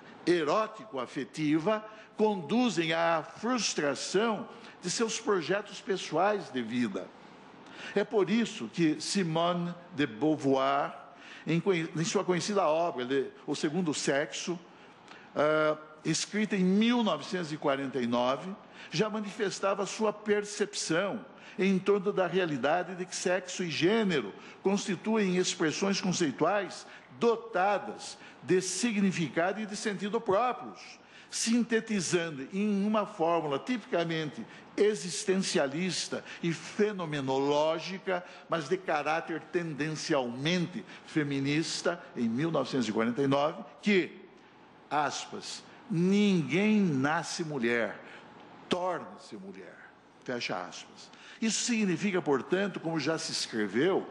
erótico-afetiva, conduzem à frustração de seus projetos pessoais de vida. É por isso que Simone de Beauvoir, em, em sua conhecida obra, O Segundo Sexo, uh, escrita em mil novecentos e quarenta e nove, já manifestava sua percepção em torno da realidade de que sexo e gênero constituem expressões conceituais dotadas de significado e de sentido próprios, sintetizando em uma fórmula tipicamente existencialista e fenomenológica, mas de caráter tendencialmente feminista, em mil novecentos e quarenta e nove, que, aspas, ninguém nasce mulher, torna-se mulher, fecha aspas. Isso significa, portanto, como já se escreveu,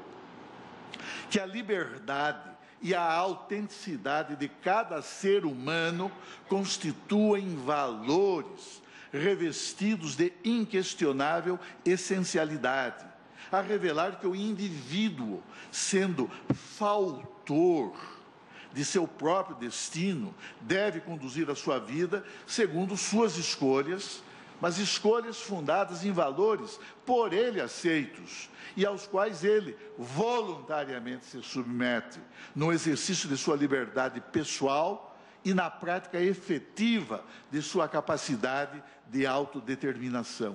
que a liberdade e a autenticidade de cada ser humano constituem valores revestidos de inquestionável essencialidade, a revelar que o indivíduo, sendo fautor de seu próprio destino, deve conduzir a sua vida segundo suas escolhas, mas escolhas fundadas em valores por ele aceitos e aos quais ele voluntariamente se submete, no exercício de sua liberdade pessoal e na prática efetiva de sua capacidade de autodeterminação.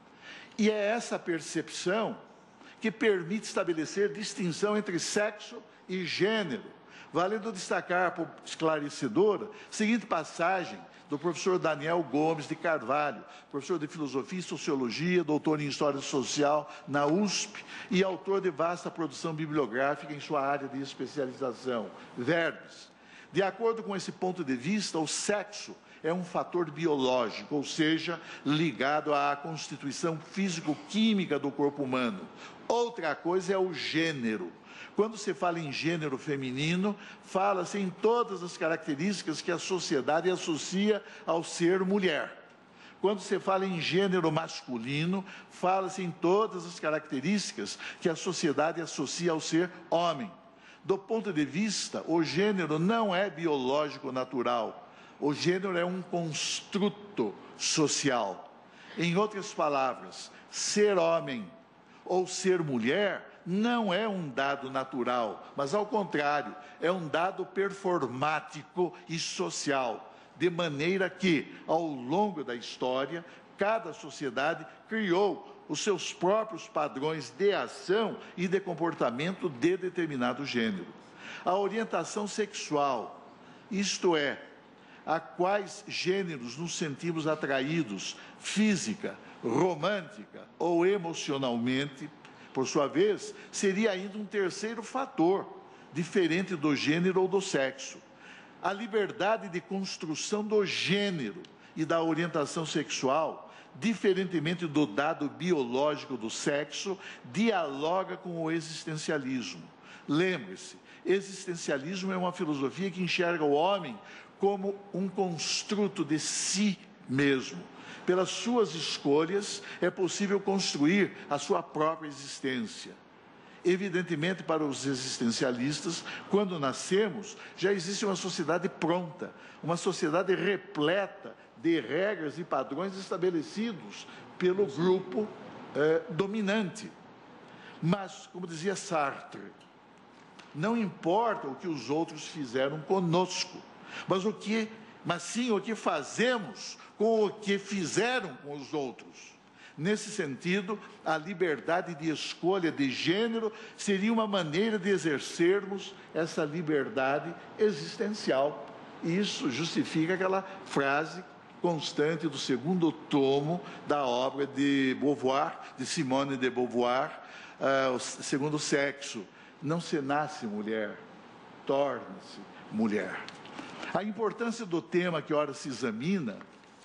E é essa percepção que permite estabelecer distinção entre sexo e gênero, valendo destacar por esclarecedora a seguinte passagem do professor Daniel Gomes de Carvalho, professor de Filosofia e Sociologia, doutor em História Social na U S P e autor de vasta produção bibliográfica em sua área de especialização, Verbes. De acordo com esse ponto de vista, o sexo é um fator biológico, ou seja, ligado à constituição físico-química do corpo humano. Outra coisa é o gênero. Quando se fala em gênero feminino, fala-se em todas as características que a sociedade associa ao ser mulher. Quando se fala em gênero masculino, fala-se em todas as características que a sociedade associa ao ser homem. Do ponto de vista, o gênero não é biológico natural. O gênero é um construto social. Em outras palavras, ser homem ou ser mulher não é um dado natural, mas, ao contrário, é um dado performático e social, de maneira que, ao longo da história, cada sociedade criou os seus próprios padrões de ação e de comportamento de determinado gênero. A orientação sexual, isto é, a quais gêneros nos sentimos atraídos, física, romântica ou emocionalmente, por sua vez, seria ainda um terceiro fator, diferente do gênero ou do sexo. A liberdade de construção do gênero e da orientação sexual, diferentemente do dado biológico do sexo, dialoga com o existencialismo. Lembre-se, existencialismo é uma filosofia que enxerga o homem como um construto de si mesmo. Pelas suas escolhas, é possível construir a sua própria existência. Evidentemente, para os existencialistas, quando nascemos, já existe uma sociedade pronta, uma sociedade repleta de regras e padrões estabelecidos pelo grupo eh, dominante. Mas, como dizia Sartre, não importa o que os outros fizeram conosco, mas, o que, mas sim o que fazemos com o que fizeram com os outros. Nesse sentido, a liberdade de escolha de gênero seria uma maneira de exercermos essa liberdade existencial. E isso justifica aquela frase constante do segundo tomo da obra de Beauvoir, de Simone de Beauvoir, uh, o segundo sexo. Não se nasce mulher, torna-se mulher. A importância do tema que ora se examina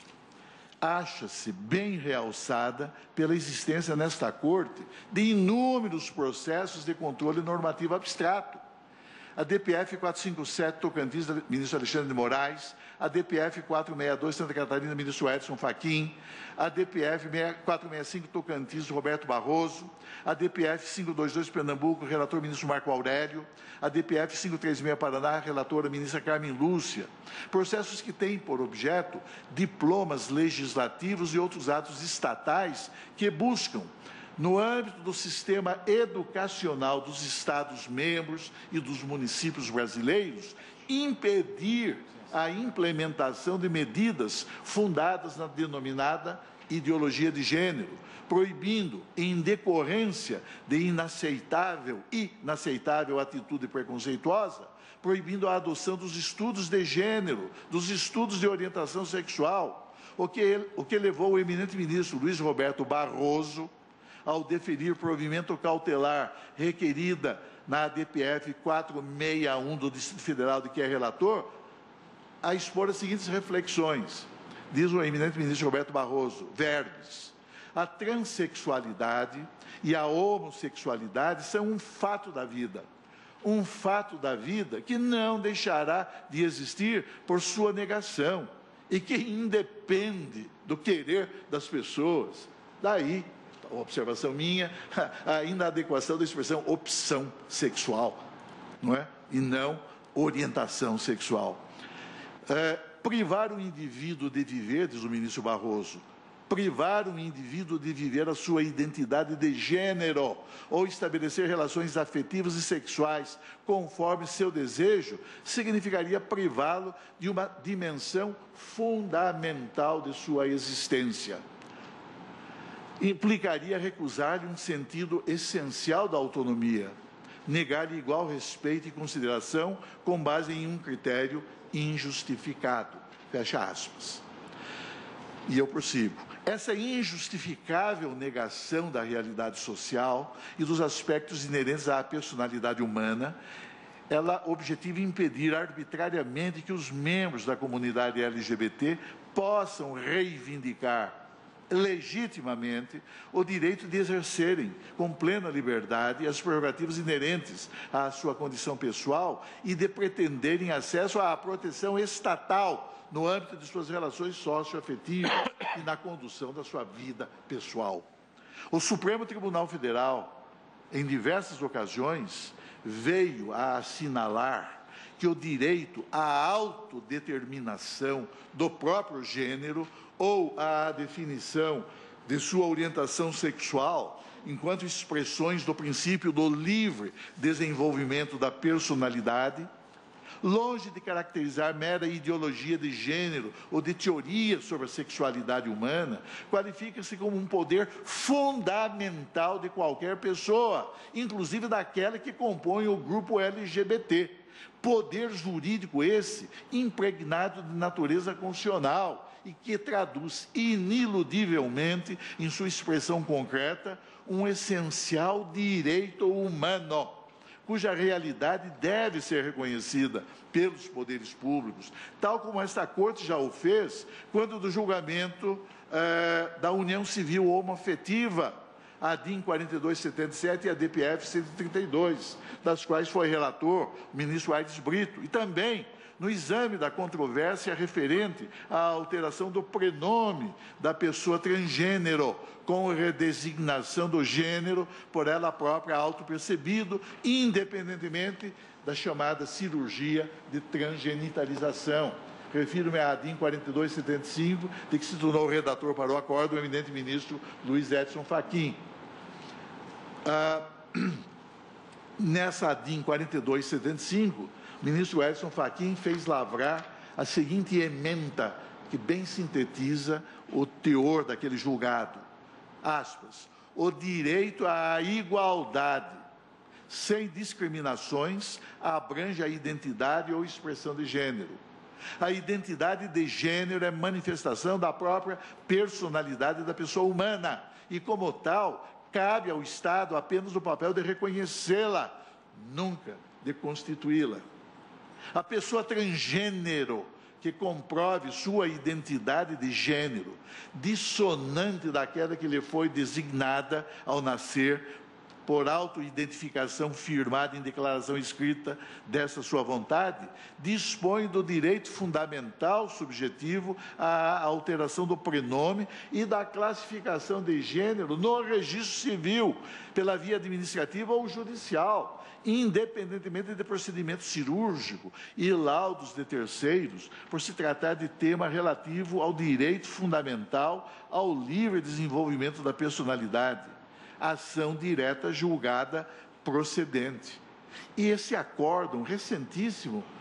acha-se bem realçada pela existência nesta Corte de inúmeros processos de controle normativo abstrato. A D P F quatrocentos e cinquenta e sete, Tocantins, ministro Alexandre de Moraes, a D P F quatrocentos e sessenta e dois, Santa Catarina, ministro Edson Fachin, a D P F quatrocentos e sessenta e cinco, Tocantins, Roberto Barroso, a D P F quinhentos e vinte e dois, Pernambuco, relator ministro Marco Aurélio, a D P F quinhentos e trinta e seis, Paraná, relatora ministra Carmen Lúcia. Processos que têm por objeto diplomas legislativos e outros atos estatais que buscam, no âmbito do sistema educacional dos Estados-membros e dos municípios brasileiros, impedir a implementação de medidas fundadas na denominada ideologia de gênero, proibindo, em decorrência de inaceitável e inaceitável atitude preconceituosa, proibindo a adoção dos estudos de gênero, dos estudos de orientação sexual, o que, o que levou o eminente ministro Luiz Roberto Barroso, ao deferir provimento cautelar requerida na A D P F quatrocentos e sessenta e um do Distrito Federal, de que é relator, a expor as seguintes reflexões. Diz o eminente ministro Roberto Barroso, verbes: a transexualidade e a homossexualidade são um fato da vida. Um fato da vida que não deixará de existir por sua negação e que independe do querer das pessoas. Daí, a observação minha, a inadequação da expressão opção sexual, não é? E não orientação sexual. É, privar o indivíduo de viver, diz o ministro Barroso, privar o indivíduo de viver a sua identidade de gênero ou estabelecer relações afetivas e sexuais conforme seu desejo, significaria privá-lo de uma dimensão fundamental de sua existência. Implicaria recusar-lhe um sentido essencial da autonomia, negar-lhe igual respeito e consideração com base em um critério injustificado. Fecha aspas. E eu prossigo. Essa injustificável negação da realidade social e dos aspectos inerentes à personalidade humana, ela objetiva impedir arbitrariamente que os membros da comunidade L G B T possam reivindicar legitimamente o direito de exercerem com plena liberdade as prerrogativas inerentes à sua condição pessoal e de pretenderem acesso à proteção estatal no âmbito de suas relações socioafetivas e na condução da sua vida pessoal. O Supremo Tribunal Federal, em diversas ocasiões, veio a assinalar que o direito à autodeterminação do próprio gênero ou à definição de sua orientação sexual, enquanto expressões do princípio do livre desenvolvimento da personalidade, longe de caracterizar mera ideologia de gênero ou de teoria sobre a sexualidade humana, qualifica-se como um poder fundamental de qualquer pessoa, inclusive daquela que compõe o grupo L G B T. Poder jurídico esse, impregnado de natureza constitucional, e que traduz ineludivelmente, em sua expressão concreta, um essencial direito humano, cuja realidade deve ser reconhecida pelos poderes públicos, tal como esta Corte já o fez quando do julgamento eh, da união civil homoafetiva, a D I N quarenta e dois setenta e sete e a D P F cento e trinta e dois, das quais foi relator o ministro Aires Brito, e também no exame da controvérsia referente à alteração do prenome da pessoa transgênero, com redesignação do gênero por ela própria autopercebido, independentemente da chamada cirurgia de transgenitalização. Refiro-me à D I N quarenta e dois setenta e cinco, de que se tornou redator para o acordo o eminente ministro Luiz Edson Fachin. Ah, nessa D I N quarenta e dois setenta e cinco, o ministro Edson Fachin fez lavrar a seguinte ementa, que bem sintetiza o teor daquele julgado. Aspas, o direito à igualdade, sem discriminações, abrange a identidade ou expressão de gênero. A identidade de gênero é manifestação da própria personalidade da pessoa humana e, como tal, cabe ao Estado apenas o papel de reconhecê-la, nunca de constituí-la. A pessoa transgênero que comprove sua identidade de gênero, dissonante daquela que lhe foi designada ao nascer, por autoidentificação firmada em declaração escrita dessa sua vontade, dispõe do direito fundamental subjetivo à alteração do prenome e da classificação de gênero no registro civil, pela via administrativa ou judicial, independentemente de procedimento cirúrgico e laudos de terceiros, por se tratar de tema relativo ao direito fundamental ao livre desenvolvimento da personalidade, ação direta julgada procedente. E esse acórdão recentíssimo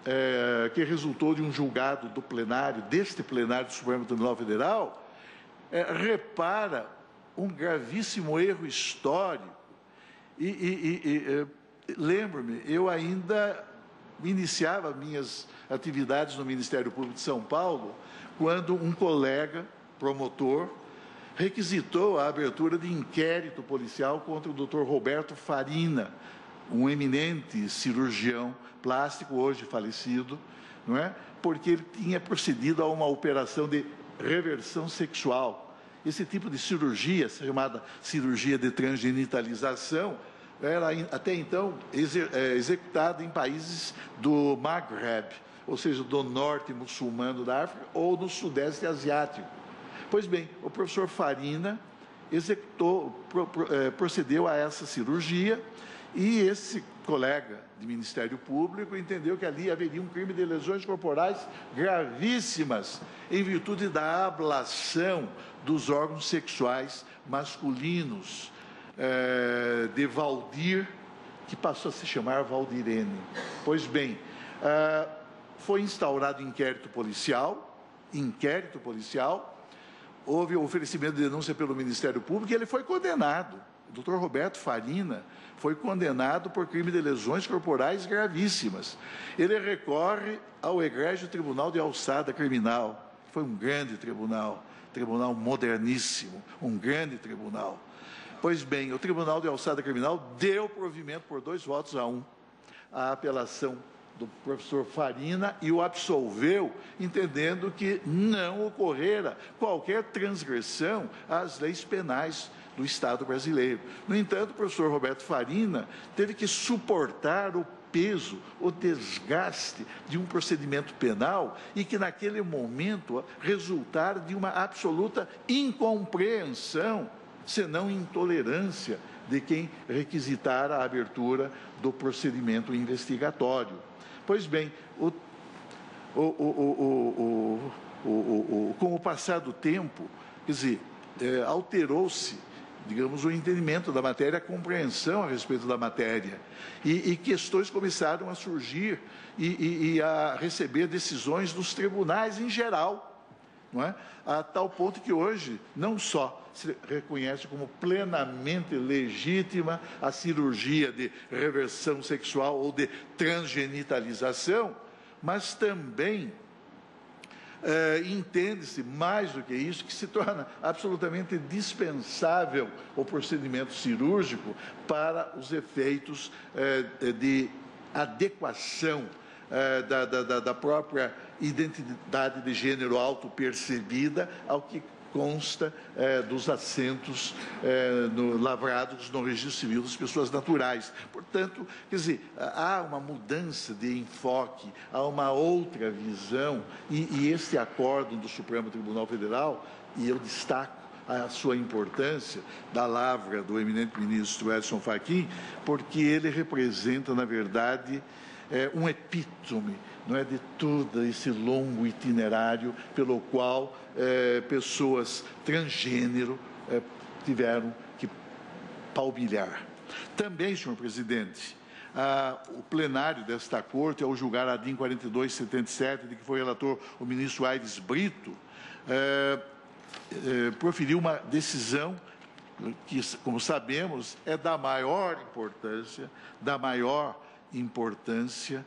é, que resultou de um julgado do plenário, deste plenário do Supremo Tribunal Federal, é, repara um gravíssimo erro histórico. E, e, e, e lembro-me, eu ainda iniciava minhas atividades no Ministério Público de São Paulo, quando um colega promotor requisitou a abertura de inquérito policial contra o doutor Roberto Farina, um eminente cirurgião plástico, hoje falecido, não é? Porque ele tinha procedido a uma operação de reversão sexual. Esse tipo de cirurgia, chamada cirurgia de transgenitalização, era até então executada em países do Maghreb, ou seja, do norte muçulmano da África ou do sudeste asiático. Pois bem, o professor Farina executou, procedeu a essa cirurgia e esse colega de Ministério Público entendeu que ali haveria um crime de lesões corporais gravíssimas em virtude da ablação dos órgãos sexuais masculinos é, de Valdir, que passou a se chamar Valdirene. Pois bem, é, foi instaurado inquérito policial, inquérito policial, houve o oferecimento de denúncia pelo Ministério Público e ele foi condenado. O doutor Roberto Farina foi condenado por crime de lesões corporais gravíssimas. Ele recorre ao egrégio Tribunal de Alçada Criminal. Foi um grande tribunal, tribunal moderníssimo, um grande tribunal. Pois bem, o Tribunal de Alçada Criminal deu provimento por dois votos a um à apelação do professor Farina e o absolveu, entendendo que não ocorrera qualquer transgressão às leis penais do Estado brasileiro. No entanto, o professor Roberto Farina teve que suportar o peso, o desgaste de um procedimento penal e que, naquele momento, resultara de uma absoluta incompreensão, senão intolerância, de quem requisitara a abertura do procedimento investigatório. Pois bem, o, o, o, o, o, com o passar do tempo, quer dizer, é, alterou-se, digamos, o entendimento da matéria, a compreensão a respeito da matéria. E, e questões começaram a surgir e, e, e a receber decisões dos tribunais em geral, não é? A tal ponto que hoje não só se reconhece como plenamente legítima a cirurgia de reversão sexual ou de transgenitalização, mas também é, entende-se, mais do que isso, que se torna absolutamente dispensável o procedimento cirúrgico para os efeitos é, de adequação é, da, da, da própria identidade de gênero autopercebida ao que consta é, dos assentos é, no, lavrados no registro civil das pessoas naturais. Portanto, quer dizer, há uma mudança de enfoque, há uma outra visão, e, e este acórdão do Supremo Tribunal Federal, e eu destaco a sua importância, da lavra do eminente ministro Edson Fachin, porque ele representa, na verdade, é, um epítome, não é, de todo esse longo itinerário pelo qual é, pessoas transgênero é, tiveram que palmilhar. Também, senhor presidente, ah, o plenário desta corte, ao julgar a A D I M quarenta e dois setenta e sete, de que foi relator o ministro Aires Brito, é, é, proferiu uma decisão que, como sabemos, é da maior importância, da maior importância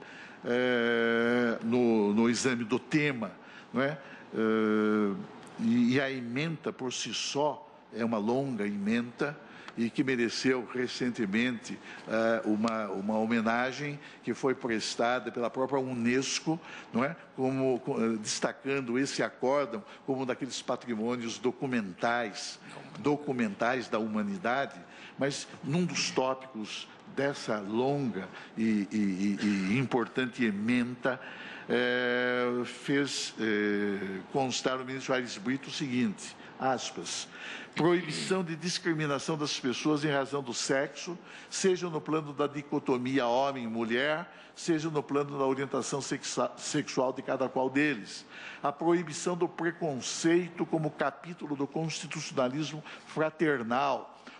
é, no, no exame do tema, não é? É, e, e a ementa por si só é uma longa ementa e que mereceu recentemente é, uma, uma homenagem que foi prestada pela própria Unesco, não é? Como, destacando esse acórdão como um daqueles patrimônios documentais, documentais da humanidade, mas num dos tópicos dessa longa e, e, e importante ementa, é, fez é, constar o ministro Aires Brito o seguinte, aspas, proibição de discriminação das pessoas em razão do sexo, seja no plano da dicotomia homem e mulher, seja no plano da orientação sexual de cada qual deles. A proibição do preconceito como capítulo do constitucionalismo fraternal,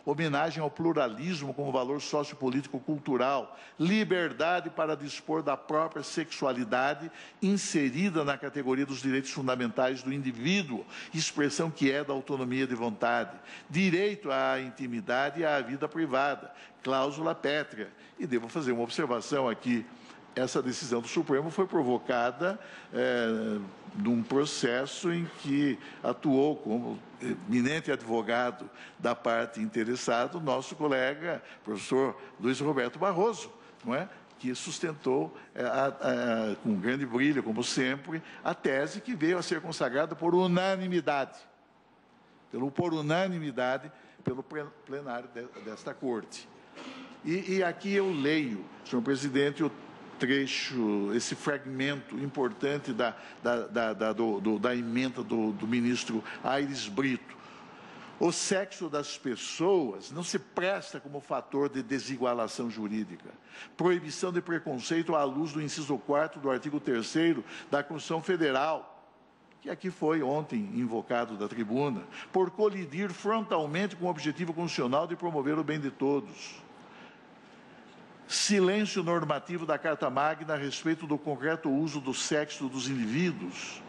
homenagem ao pluralismo como valor sociopolítico-cultural, liberdade para dispor da própria sexualidade, inserida na categoria dos direitos fundamentais do indivíduo, expressão que é da autonomia de vontade, direito à intimidade e à vida privada, cláusula pétrea. E devo fazer uma observação aqui. Essa decisão do Supremo foi provocada é, num processo em que atuou como eminente advogado da parte interessada o nosso colega, professor Luiz Roberto Barroso, não é? Que sustentou, é, a, a, com grande brilho, como sempre, a tese que veio a ser consagrada por unanimidade, pelo, por unanimidade, pelo plenário de, desta Corte. E, e aqui eu leio, senhor presidente, o trecho, esse fragmento importante da, da, da, da, do, do, da emenda do, do ministro Aires Brito. O sexo das pessoas não se presta como fator de desigualação jurídica. Proibição de preconceito à luz do inciso quarto do artigo terceiro da Constituição Federal, que aqui foi ontem invocado da tribuna, por colidir frontalmente com o objetivo constitucional de promover o bem de todos. Silêncio normativo da Carta Magna a respeito do concreto uso do sexo dos indivíduos.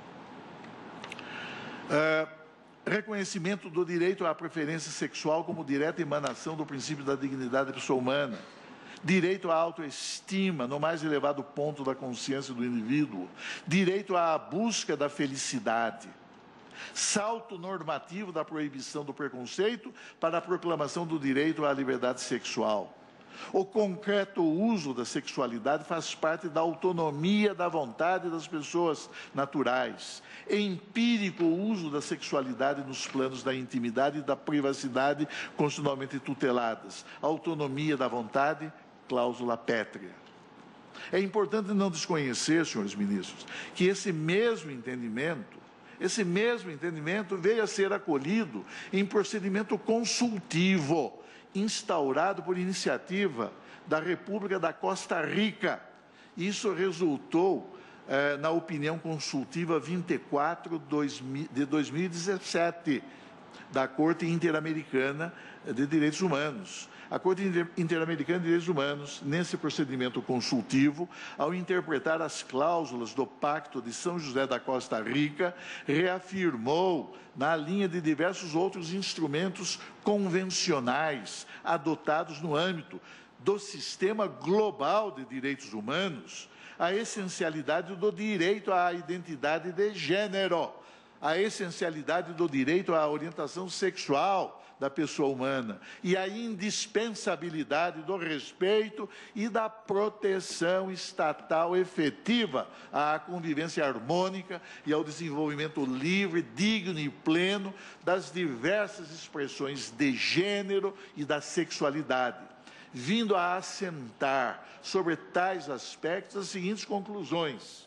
Uh, reconhecimento do direito à preferência sexual como direta emanação do princípio da dignidade da pessoa humana. Direito à autoestima, no mais elevado ponto da consciência do indivíduo. Direito à busca da felicidade. Salto normativo da proibição do preconceito para a proclamação do direito à liberdade sexual. O concreto uso da sexualidade faz parte da autonomia da vontade das pessoas naturais. Empírico uso da sexualidade nos planos da intimidade e da privacidade constitucionalmente tuteladas. Autonomia da vontade, cláusula pétrea. É importante não desconhecer, senhores ministros, que esse mesmo entendimento, esse mesmo entendimento veio a ser acolhido em procedimento consultivo, instaurado por iniciativa da República da Costa Rica. Isso resultou eh, na opinião consultiva vinte e quatro de dois mil e dezessete da Corte Interamericana de Direitos Humanos. A Corte Interamericana de Direitos Humanos, nesse procedimento consultivo, ao interpretar as cláusulas do Pacto de São José da Costa Rica, reafirmou, na linha de diversos outros instrumentos convencionais adotados no âmbito do sistema global de direitos humanos, a essencialidade do direito à identidade de gênero, a essencialidade do direito à orientação sexual da pessoa humana e a indispensabilidade do respeito e da proteção estatal efetiva à convivência harmônica e ao desenvolvimento livre, digno e pleno das diversas expressões de gênero e da sexualidade, vindo a assentar sobre tais aspectos as seguintes conclusões.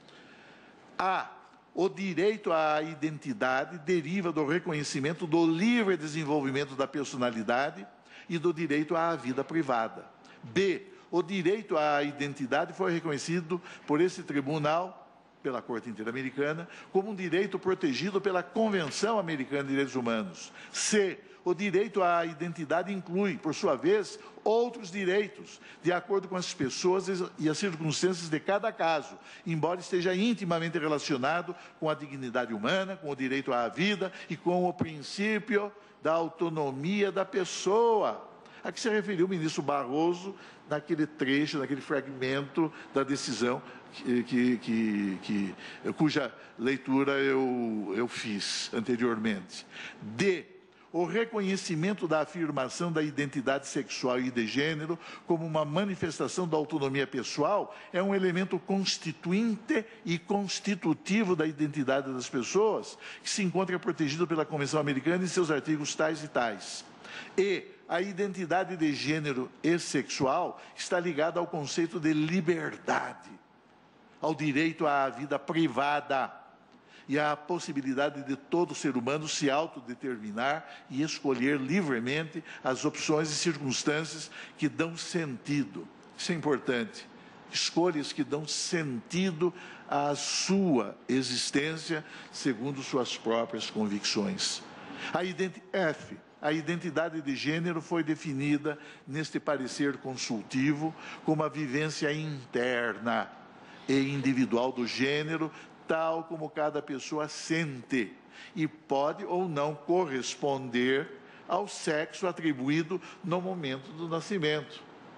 A O direito à identidade deriva do reconhecimento do livre desenvolvimento da personalidade e do direito à vida privada. B. O direito à identidade foi reconhecido por esse tribunal, pela Corte Interamericana, como um direito protegido pela Convenção Americana de Direitos Humanos. C. O direito à identidade inclui, por sua vez, outros direitos, de acordo com as pessoas e as circunstâncias de cada caso, embora esteja intimamente relacionado com a dignidade humana, com o direito à vida e com o princípio da autonomia da pessoa, a que se referiu o ministro Barroso naquele trecho, naquele fragmento da decisão que, que, que, que, cuja leitura eu, eu fiz anteriormente. D. O reconhecimento da afirmação da identidade sexual e de gênero como uma manifestação da autonomia pessoal é um elemento constituinte e constitutivo da identidade das pessoas, que se encontra protegido pela Convenção Americana em seus artigos tais e tais. E a identidade de gênero e sexual está ligada ao conceito de liberdade, ao direito à vida privada e à possibilidade de todo ser humano se autodeterminar e escolher livremente as opções e circunstâncias que dão sentido. Isso é importante. Escolhas que dão sentido à sua existência segundo suas próprias convicções. A identi- F. a identidade de gênero foi definida neste parecer consultivo como a vivência interna e individual do gênero, tal como cada pessoa sente e pode ou não corresponder ao sexo atribuído no momento do nascimento.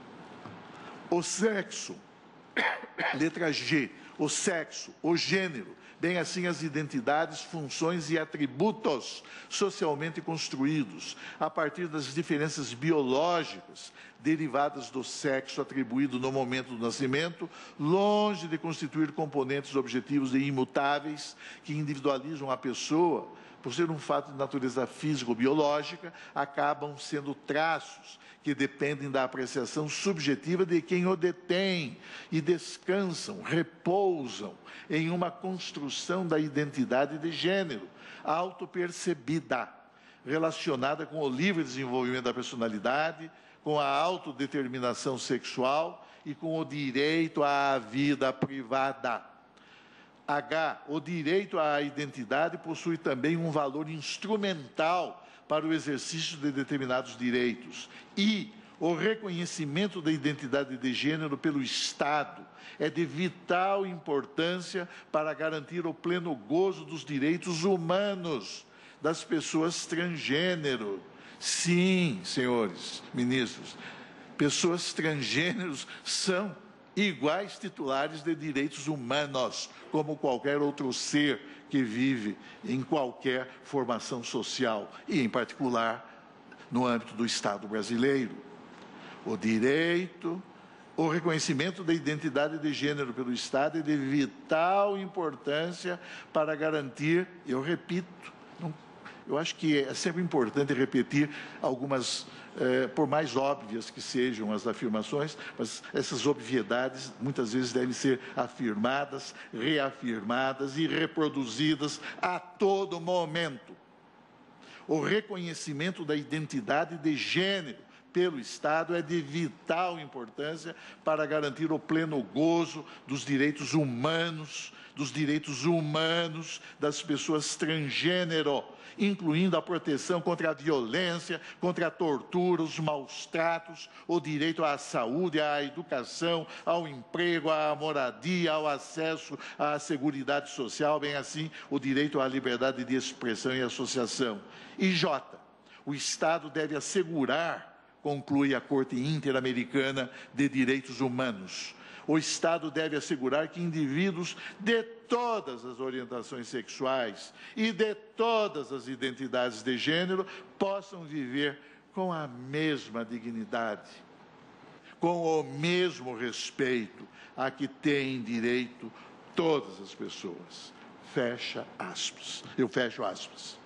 O sexo, letra G, o sexo, o gênero, bem assim as identidades, funções e atributos socialmente construídos a partir das diferenças biológicas derivadas do sexo atribuído no momento do nascimento, longe de constituir componentes objetivos e imutáveis que individualizam a pessoa, por ser um fato de natureza físico-biológica, acabam sendo traços que dependem da apreciação subjetiva de quem o detém e descansam, repousam em uma construção da identidade de gênero, autopercebida, relacionada com o livre desenvolvimento da personalidade, com a autodeterminação sexual e com o direito à vida privada. H. O direito à identidade possui também um valor instrumental para o exercício de determinados direitos. I. O reconhecimento da identidade de gênero pelo Estado é de vital importância para garantir o pleno gozo dos direitos humanos das pessoas transgênero. Sim, senhores ministros, pessoas transgêneros são iguais titulares de direitos humanos, como qualquer outro ser que vive em qualquer formação social, e, em particular, no âmbito do Estado brasileiro. O direito, o reconhecimento da identidade de gênero pelo Estado é de vital importância para garantir, eu repito, não, eu acho que é sempre importante repetir algumas, eh, por mais óbvias que sejam as afirmações, mas essas obviedades muitas vezes devem ser afirmadas, reafirmadas e reproduzidas a todo momento. O reconhecimento da identidade de gênero pelo Estado é de vital importância para garantir o pleno gozo dos direitos humanos, dos direitos humanos das pessoas transgênero, incluindo a proteção contra a violência, contra a tortura, os maus tratos, o direito à saúde, à educação, ao emprego, à moradia, ao acesso à seguridade social, bem assim o direito à liberdade de expressão e associação. E J. O Estado deve assegurar, conclui a Corte Interamericana de Direitos Humanos, o Estado deve assegurar que indivíduos de todas as orientações sexuais e de todas as identidades de gênero possam viver com a mesma dignidade, com o mesmo respeito a que têm direito todas as pessoas. Fecha aspas. Eu fecho aspas.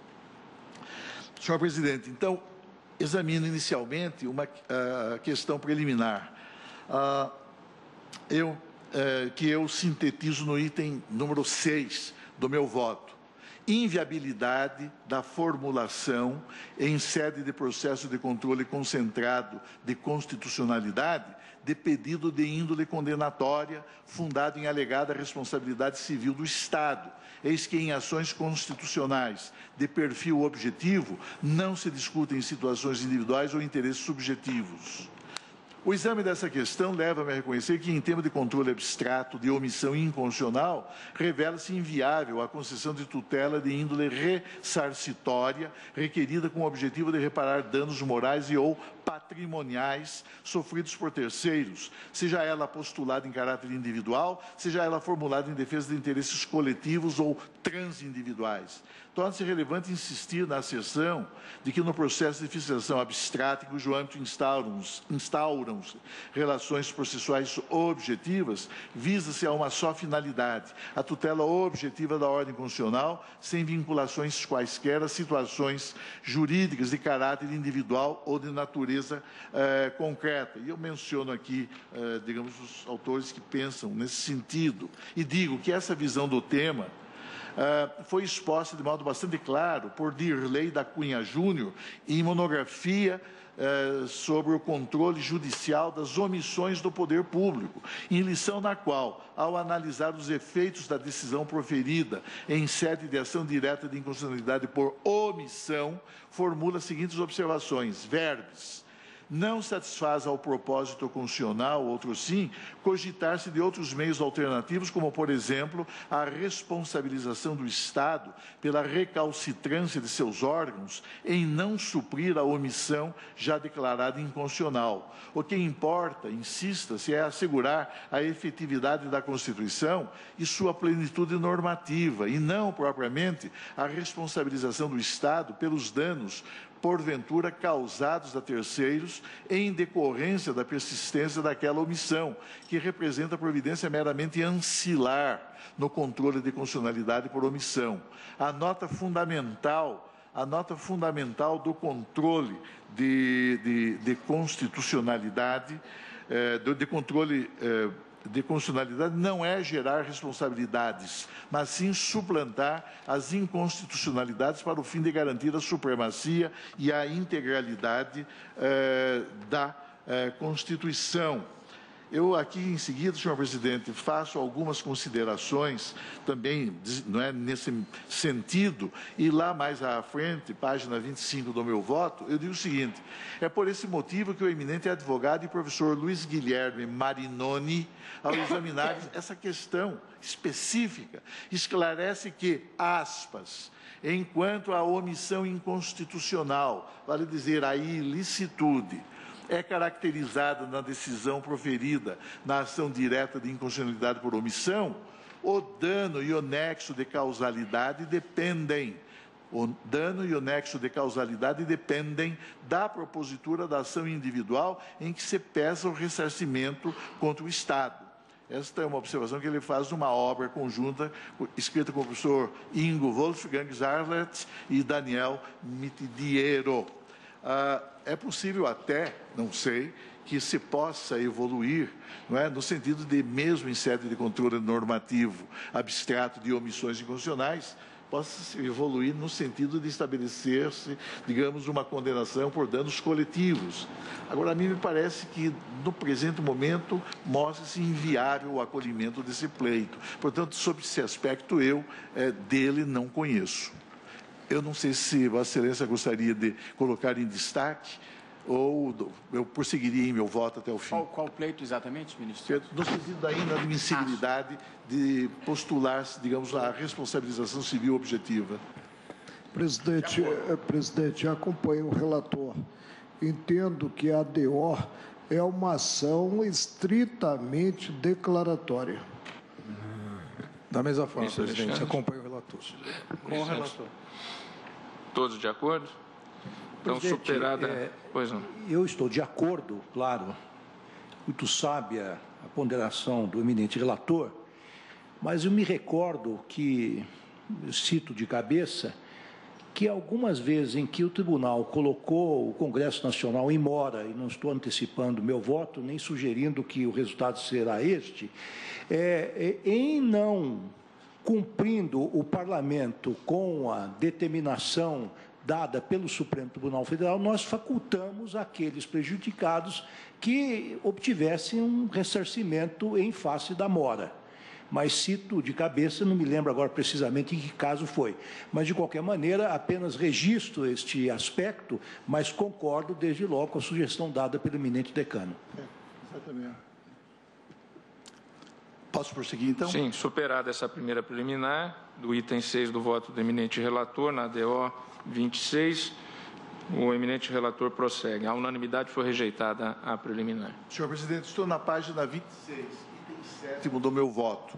Senhor Presidente, então, examino inicialmente uma uh, questão preliminar. Uh, eu, uh, que eu sintetizo no item número seis do meu voto. Inviabilidade da formulação em sede de processo de controle concentrado de constitucionalidade de pedido de índole condenatória fundado em alegada responsabilidade civil do Estado. Eis que em ações constitucionais de perfil objetivo não se discutem situações individuais ou interesses subjetivos. O exame dessa questão leva-me a reconhecer que, em termos de controle abstrato de omissão inconstitucional, revela-se inviável a concessão de tutela de índole ressarcitória requerida com o objetivo de reparar danos morais e ou patrimoniais sofridos por terceiros, seja ela postulada em caráter individual, seja ela formulada em defesa de interesses coletivos ou transindividuais. Torna-se relevante insistir na asserção de que no processo de fiscalização abstrata, em cujo âmbito instauram-se instauram relações processuais objetivas, visa-se a uma só finalidade, a tutela objetiva da ordem constitucional, sem vinculações quaisquer a situações jurídicas de caráter individual ou de natureza eh, concreta. E eu menciono aqui, eh, digamos, os autores que pensam nesse sentido. E digo que essa visão do tema uh, foi exposta de modo bastante claro por Dirley da Cunha Júnior em monografia uh, sobre o controle judicial das omissões do poder público, em lição na qual, ao analisar os efeitos da decisão proferida em sede de ação direta de inconstitucionalidade por omissão, formula as seguintes observações: verbis. Não satisfaz ao propósito constitucional, outro sim, cogitar-se de outros meios alternativos, como, por exemplo, a responsabilização do Estado pela recalcitrância de seus órgãos em não suprir a omissão já declarada inconstitucional. O que importa, insista-se, é assegurar a efetividade da Constituição e sua plenitude normativa, e não, propriamente, a responsabilização do Estado pelos danos porventura causados a terceiros em decorrência da persistência daquela omissão, que representa providência meramente ancilar no controle de constitucionalidade por omissão. A nota fundamental, a nota fundamental do controle de, de, de constitucionalidade, eh, de, de controle eh, de constitucionalidade não é gerar responsabilidades, mas sim suplantar as inconstitucionalidades para o fim de garantir a supremacia e a integralidade eh, da eh, Constituição. Eu aqui, em seguida, senhor presidente, faço algumas considerações também, não é, nesse sentido, e lá mais à frente, página vinte e cinco do meu voto, eu digo o seguinte: é por esse motivo que o eminente advogado e professor Luiz Guilherme Marinoni, ao examinar essa questão específica, esclarece que, aspas, enquanto a omissão inconstitucional, vale dizer, a ilicitude, é caracterizada na decisão proferida na ação direta de inconstitucionalidade por omissão, o dano e o nexo de causalidade dependem, o dano e o nexo de causalidade dependem da propositura da ação individual em que se peça o ressarcimento contra o Estado. Esta é uma observação que ele faz numa obra conjunta escrita com o professor Ingo Wolfgang Zarlet e Daniel Mitidiero. Ah, é possível até, não sei, que se possa evoluir, não é, no sentido de, mesmo em sede de controle normativo abstrato de omissões inconstitucionais, possa evoluir no sentido de estabelecer-se, digamos, uma condenação por danos coletivos. Agora, a mim me parece que, no presente momento, mostra-se inviável o acolhimento desse pleito. Portanto, sobre esse aspecto, eu é, dele não conheço. Eu não sei se Vossa Excelência gostaria de colocar em destaque ou eu prosseguiria em meu voto até o fim. Qual, qual pleito exatamente, ministro? No sentido da inadmissibilidade de postular-se, digamos, a responsabilização civil objetiva. Presidente, presidente, acompanho o relator. Entendo que a D O é uma ação estritamente declaratória. Da mesma forma, presidente, acompanho o relator. Com o relator. Todos de acordo? Então, presidente, superada... É, pois não. Eu estou de acordo, claro, muito sábia a ponderação do eminente relator, mas eu me recordo que, eu cito de cabeça, que algumas vezes em que o tribunal colocou o Congresso Nacional em mora, e não estou antecipando meu voto, nem sugerindo que o resultado será este, é, é, em não cumprindo o Parlamento com a determinação dada pelo Supremo Tribunal Federal, nós facultamos aqueles prejudicados que obtivessem um ressarcimento em face da mora. Mas cito de cabeça, não me lembro agora precisamente em que caso foi. Mas, de qualquer maneira, apenas registro este aspecto, mas concordo, desde logo, com a sugestão dada pelo eminente decano. É, exatamente. Posso prosseguir, então? Sim, superada essa primeira preliminar, do item seis do voto do eminente relator, na D O vinte e seis, o eminente relator prossegue. A unanimidade foi rejeitada a preliminar. Senhor presidente, estou na página vinte e seis, item sétimo do meu voto.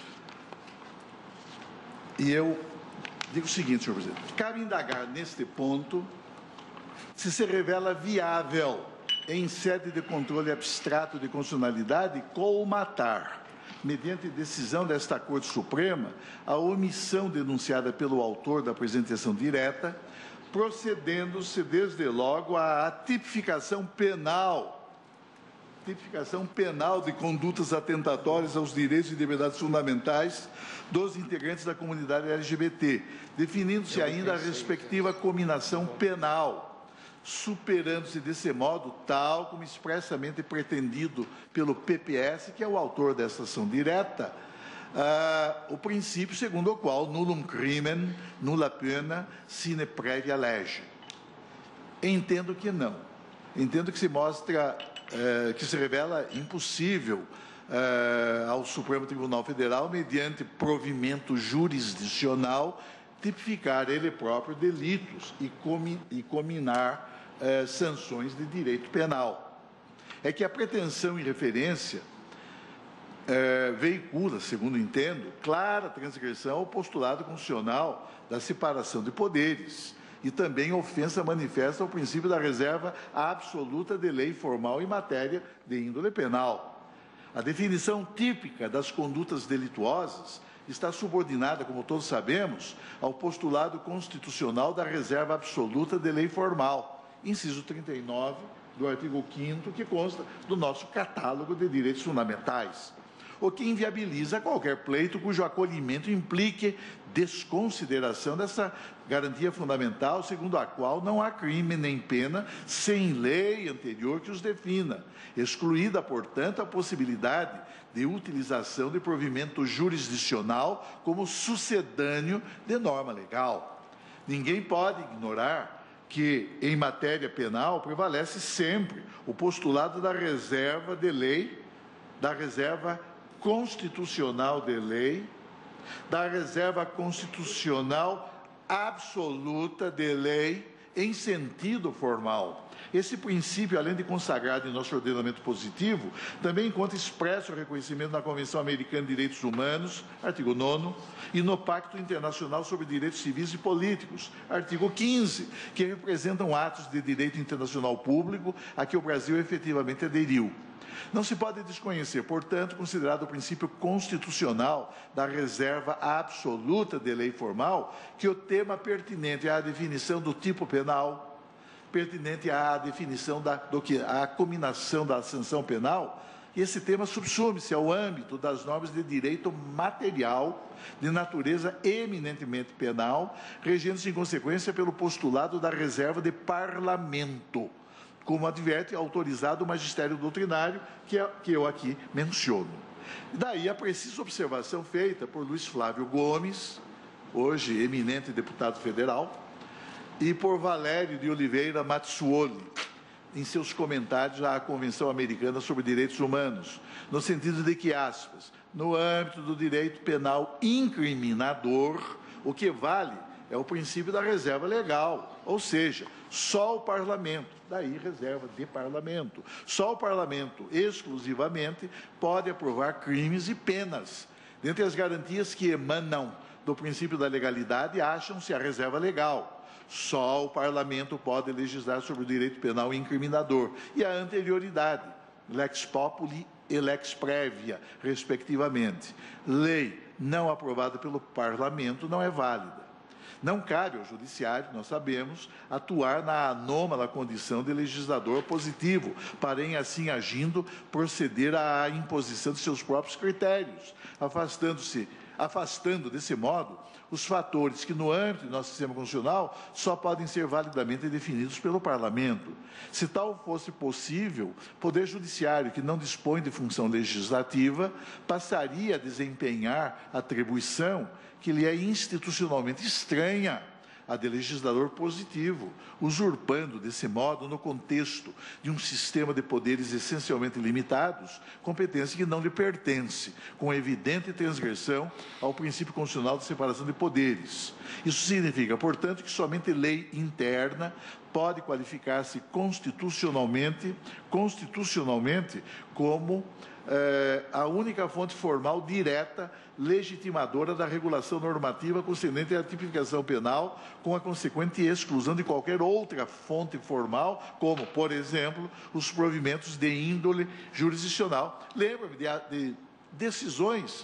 E eu digo o seguinte, senhor presidente: cabe indagar neste ponto se se revela viável, em sede de controle abstrato de constitucionalidade, colmatar, mediante decisão desta Corte Suprema, a omissão denunciada pelo autor da presente ação direta, procedendo-se, desde logo, à tipificação penal tipificação penal de condutas atentatórias aos direitos e liberdades fundamentais dos integrantes da comunidade L G B T, definindo-se ainda a respectiva cominação penal, superando-se desse modo, tal como expressamente pretendido pelo P P S, que é o autor dessa ação direta, uh, o princípio segundo o qual nullum crimen, nulla pena, sine previa lege. Entendo que não. Entendo que se mostra, uh, que se revela impossível uh, ao Supremo Tribunal Federal, mediante provimento jurisdicional, tipificar ele próprio delitos e, comi e cominar eh, sanções de direito penal. É que a pretensão em referência eh, veicula, segundo entendo, clara transgressão ao postulado constitucional da separação de poderes e também ofensa manifesta ao princípio da reserva absoluta de lei formal em matéria de índole penal. A definição típica das condutas delituosas está subordinada, como todos sabemos, ao postulado constitucional da reserva absoluta de lei formal, inciso trinta e nove do artigo quinto, que consta do nosso catálogo de direitos fundamentais, o que inviabiliza qualquer pleito cujo acolhimento implique desconsideração dessa garantia fundamental, segundo a qual não há crime nem pena sem lei anterior que os defina, excluída, portanto, a possibilidade de utilização de provimento jurisdicional como sucedâneo de norma legal. Ninguém pode ignorar que, em matéria penal, prevalece sempre o postulado da reserva de lei, da reserva constitucional de lei, da reserva constitucional absoluta de lei em sentido formal. Esse princípio, além de consagrado em nosso ordenamento positivo, também encontra expresso reconhecimento na Convenção Americana de Direitos Humanos, artigo nono, e no Pacto Internacional sobre Direitos Civis e Políticos, artigo quinze, que representam atos de direito internacional público a que o Brasil efetivamente aderiu. Não se pode desconhecer, portanto, considerado o princípio constitucional da reserva absoluta de lei formal, que o tema pertinente à definição do tipo penal, pertinente à definição da do que à cominação da sanção penal, e esse tema subsume-se ao âmbito das normas de direito material de natureza eminentemente penal, regendo-se em consequência pelo postulado da reserva de parlamento, como adverte autorizado o magistério doutrinário que, é, que eu aqui menciono. Daí a precisa observação feita por Luiz Flávio Gomes, hoje eminente deputado federal, e por Valério de Oliveira Mazzuoli, em seus comentários à Convenção Americana sobre Direitos Humanos, no sentido de que, aspas, no âmbito do direito penal incriminador, o que vale é o princípio da reserva legal, ou seja, só o parlamento, daí reserva de parlamento, só o parlamento exclusivamente pode aprovar crimes e penas. Dentre as garantias que emanam do princípio da legalidade, acham-se a reserva legal. Só o parlamento pode legislar sobre o direito penal incriminador e a anterioridade, lex populi e lex prévia, respectivamente. Lei não aprovada pelo parlamento não é válida. Não cabe ao judiciário, nós sabemos, atuar na anômala condição de legislador positivo, para, em assim agindo, proceder à imposição de seus próprios critérios, afastando-se, afastando desse modo os fatores que, no âmbito do nosso sistema constitucional, só podem ser validamente definidos pelo Parlamento. Se tal fosse possível, o Poder Judiciário, que não dispõe de função legislativa, passaria a desempenhar atribuição que lhe é institucionalmente estranha, a de legislador positivo, usurpando, desse modo, no contexto de um sistema de poderes essencialmente limitados, competência que não lhe pertence, com evidente transgressão ao princípio constitucional de separação de poderes. Isso significa, portanto, que somente lei interna pode qualificar-se constitucionalmente, constitucionalmente como eh, a única fonte formal direta legitimadora da regulação normativa concedente à tipificação penal, com a consequente exclusão de qualquer outra fonte formal, como, por exemplo, os provimentos de índole jurisdicional. Lembra-me de, de decisões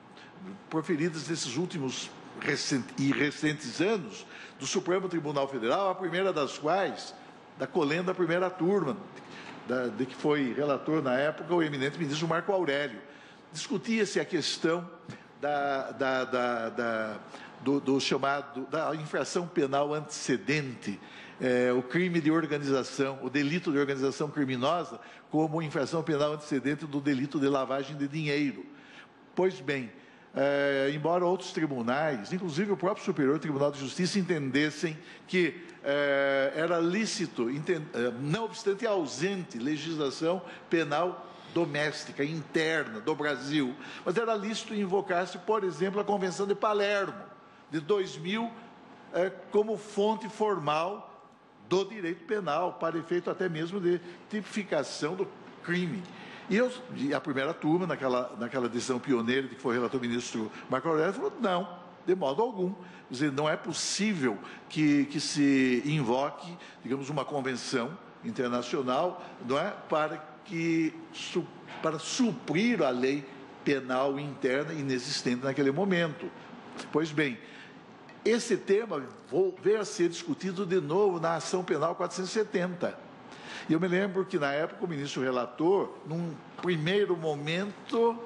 proferidas nesses últimos recentes, e recentes anos do Supremo Tribunal Federal, a primeira das quais, da colenda da primeira turma, da, de que foi relator na época o eminente ministro Marco Aurélio. Discutia-se a questão da, da, da, da, do, do chamado, da infração penal antecedente, é, o crime de organização, o delito de organização criminosa, como infração penal antecedente do delito de lavagem de dinheiro. Pois bem, é, embora outros tribunais, inclusive o próprio Superior Tribunal de Justiça, entendessem que é, era lícito, entend, não obstante a ausente legislação penal doméstica, interna do Brasil, mas era lícito invocar-se, por exemplo, a Convenção de Palermo, de dois mil, é, como fonte formal do direito penal, para efeito até mesmo de tipificação do crime. E, eu, e a primeira turma, naquela, naquela decisão pioneira de que foi relator o ministro Marco Aurélio, falou, não, de modo algum. Quer dizer, não é possível que, que se invoque, digamos, uma convenção internacional, não é, para, que, para suprir a lei penal interna inexistente naquele momento. Pois bem, esse tema veio a ser discutido de novo na ação penal quatrocentos e setenta. E eu me lembro que, na época, o ministro relator, num primeiro momento,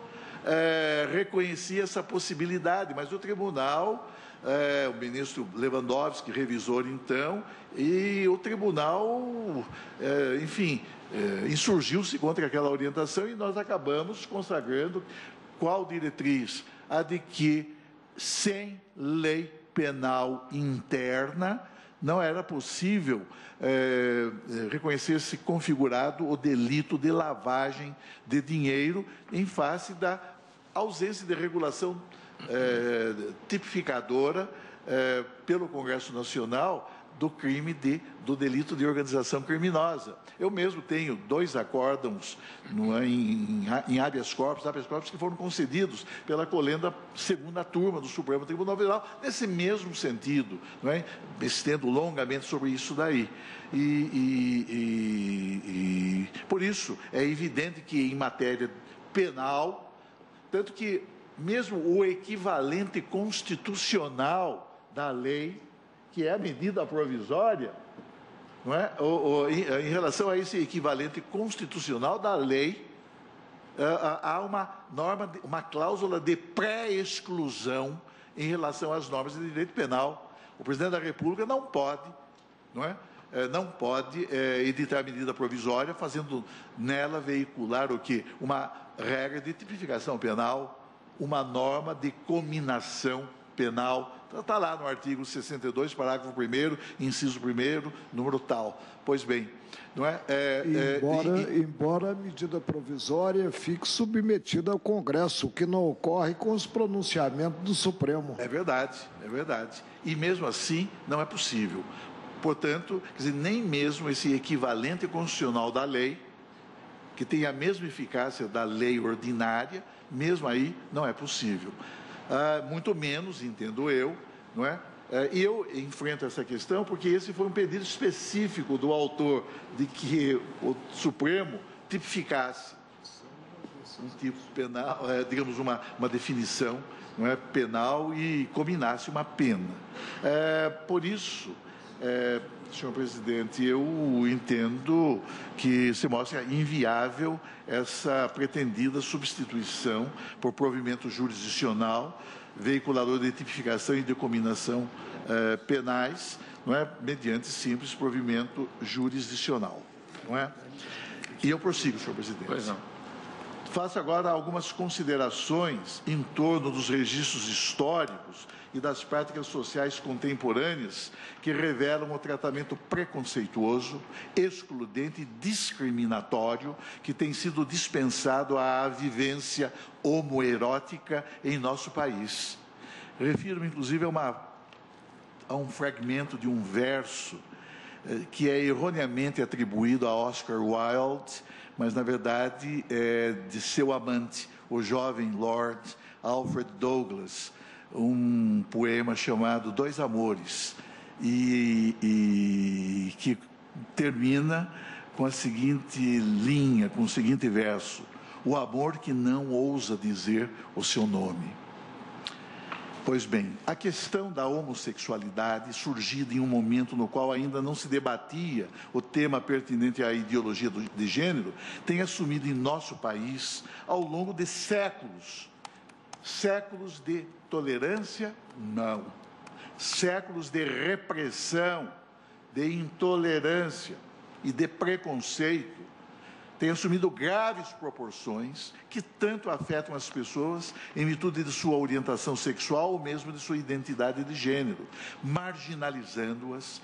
é, reconhecia essa possibilidade, mas o tribunal, é, o ministro Lewandowski, revisor então, e o tribunal, é, enfim, é, insurgiu-se contra aquela orientação e nós acabamos consagrando qual diretriz? A de que, sem lei penal interna, não era possível é, reconhecer-se configurado o delito de lavagem de dinheiro em face da ausência de regulação é, tipificadora é, pelo Congresso Nacional do crime de, do delito de organização criminosa. Eu mesmo tenho dois acórdãos no, em, em habeas corpus, habeas corpus que foram concedidos pela colenda segunda turma do Supremo Tribunal Federal, nesse mesmo sentido, não é? Estendo longamente sobre isso daí. E, e, e, e por isso é evidente que em matéria penal, tanto que mesmo o equivalente constitucional da lei, que é a medida provisória, não é? O, o, em, em relação a esse equivalente constitucional da lei, uh, há uma norma, uma cláusula de pré-exclusão em relação às normas de direito penal. O presidente da República não pode, não é? Não pode é, editar medida provisória, fazendo nela veicular o quê? Uma regra de tipificação penal, uma norma de cominação penal. Está lá no artigo sessenta e dois, parágrafo primeiro, inciso primeiro, número tal. Pois bem, não é? é, embora, é e, embora a medida provisória fique submetida ao Congresso, o que não ocorre com os pronunciamentos do Supremo. É verdade, é verdade. E mesmo assim, não é possível. Portanto, quer dizer, nem mesmo esse equivalente constitucional da lei, que tem a mesma eficácia da lei ordinária, mesmo aí não é possível. Ah, muito menos, entendo eu, não é? Ah, e eu enfrento essa questão porque esse foi um pedido específico do autor de que o Supremo tipificasse um tipo penal, é, digamos, uma, uma definição, não é, penal e combinasse uma pena. É, por isso, é, senhor presidente, eu entendo que se mostra inviável essa pretendida substituição por provimento jurisdicional, veiculador de tipificação e de cominação eh, penais, não é, mediante simples provimento jurisdicional, não é? E eu prossigo, senhor presidente. Pois não. Faço agora algumas considerações em torno dos registros históricos e das práticas sociais contemporâneas que revelam o tratamento preconceituoso, excludente e discriminatório que tem sido dispensado à vivência homoerótica em nosso país. Refiro-me, inclusive, a, uma, a um fragmento de um verso eh, que é erroneamente atribuído a Oscar Wilde, mas, na verdade, é de seu amante, o jovem Lord Alfred Douglas, um poema chamado Dois Amores, e, e que termina com a seguinte linha, com o seguinte verso: o amor que não ousa dizer o seu nome. Pois bem, a questão da homossexualidade, surgida em um momento no qual ainda não se debatia o tema pertinente à ideologia de gênero, tem assumido em nosso país, ao longo de séculos, séculos de tolerância? Não. Séculos de repressão, de intolerância e de preconceito, tem assumido graves proporções que tanto afetam as pessoas em virtude de sua orientação sexual ou mesmo de sua identidade de gênero, marginalizando-as,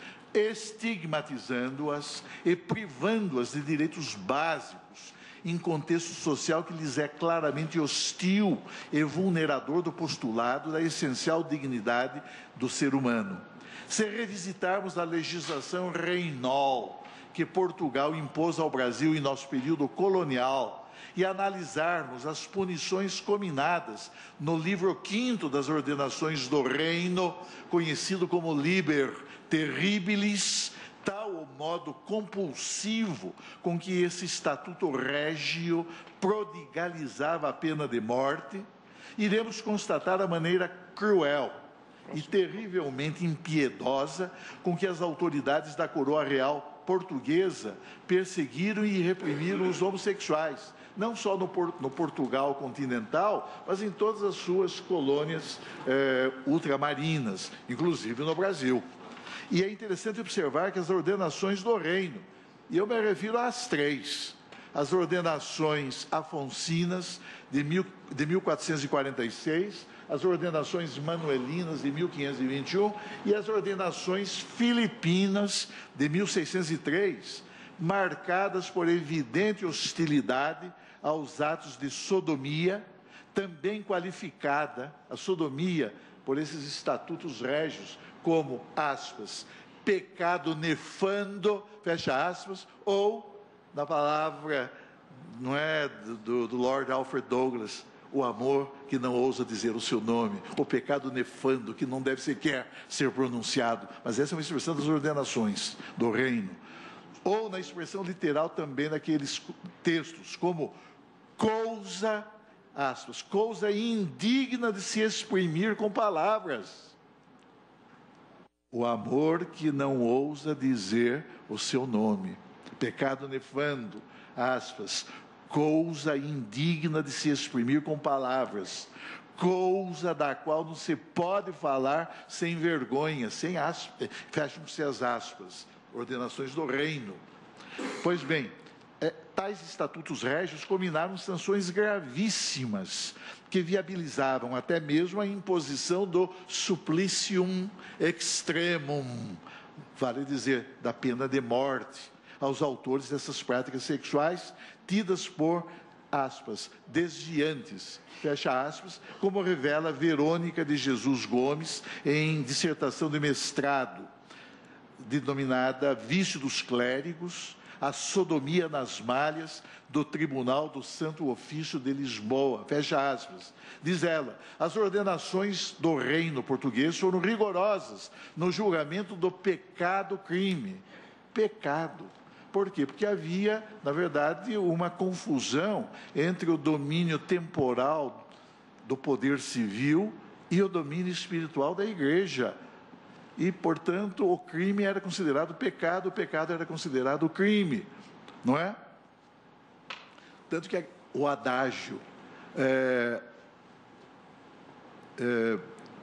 estigmatizando-as e privando-as de direitos básicos em contexto social que lhes é claramente hostil e vulnerador do postulado da essencial dignidade do ser humano. Se revisitarmos a legislação Reynol, que Portugal impôs ao Brasil em nosso período colonial, e analisarmos as punições cominadas no livro quinto das ordenações do reino, conhecido como Liber Terribilis, tal o modo compulsivo com que esse estatuto régio prodigalizava a pena de morte, iremos constatar a maneira cruel e terrivelmente impiedosa com que as autoridades da coroa real portuguesa perseguiram e reprimiram os homossexuais, não só no, no Portugal continental, mas em todas as suas colônias eh, ultramarinas, inclusive no Brasil. E é interessante observar que as ordenações do reino, e eu me refiro às três, as ordenações afonsinas de, mil, de mil quatrocentos e quarenta e seis, as ordenações manuelinas de mil quinhentos e vinte e um e as ordenações filipinas de mil seiscentos e três, marcadas por evidente hostilidade aos atos de sodomia, também qualificada, a sodomia, por esses estatutos régios, como, aspas, pecado nefando, fecha aspas, ou, na palavra, não é, do, do Lord Alfred Douglas, o amor que não ousa dizer o seu nome, o pecado nefando que não deve sequer ser pronunciado, mas essa é uma expressão das ordenações do reino, ou na expressão literal também naqueles textos, como coisa, aspas, coisa indigna de se exprimir com palavras, o amor que não ousa dizer o seu nome, pecado nefando, aspas, coisa indigna de se exprimir com palavras, coisa da qual não se pode falar sem vergonha, sem aspas, fecham-se as aspas, ordenações do reino. Pois bem, é, tais estatutos régios combinaram sanções gravíssimas, que viabilizavam até mesmo a imposição do supplicium extremum, vale dizer, da pena de morte, aos autores dessas práticas sexuais, tidas por, aspas, desviantes, fecha aspas, como revela Verônica de Jesus Gomes em dissertação de mestrado, denominada Vício dos Clérigos, a sodomia nas malhas do Tribunal do Santo Ofício de Lisboa, fecha aspas. Diz ela, as ordenações do reino português foram rigorosas no julgamento do pecado-crime. Pecado. Por quê? Porque havia, na verdade, uma confusão entre o domínio temporal do poder civil e o domínio espiritual da igreja. E, portanto, o crime era considerado pecado, o pecado era considerado crime, não é? Tanto que o adágio é, é,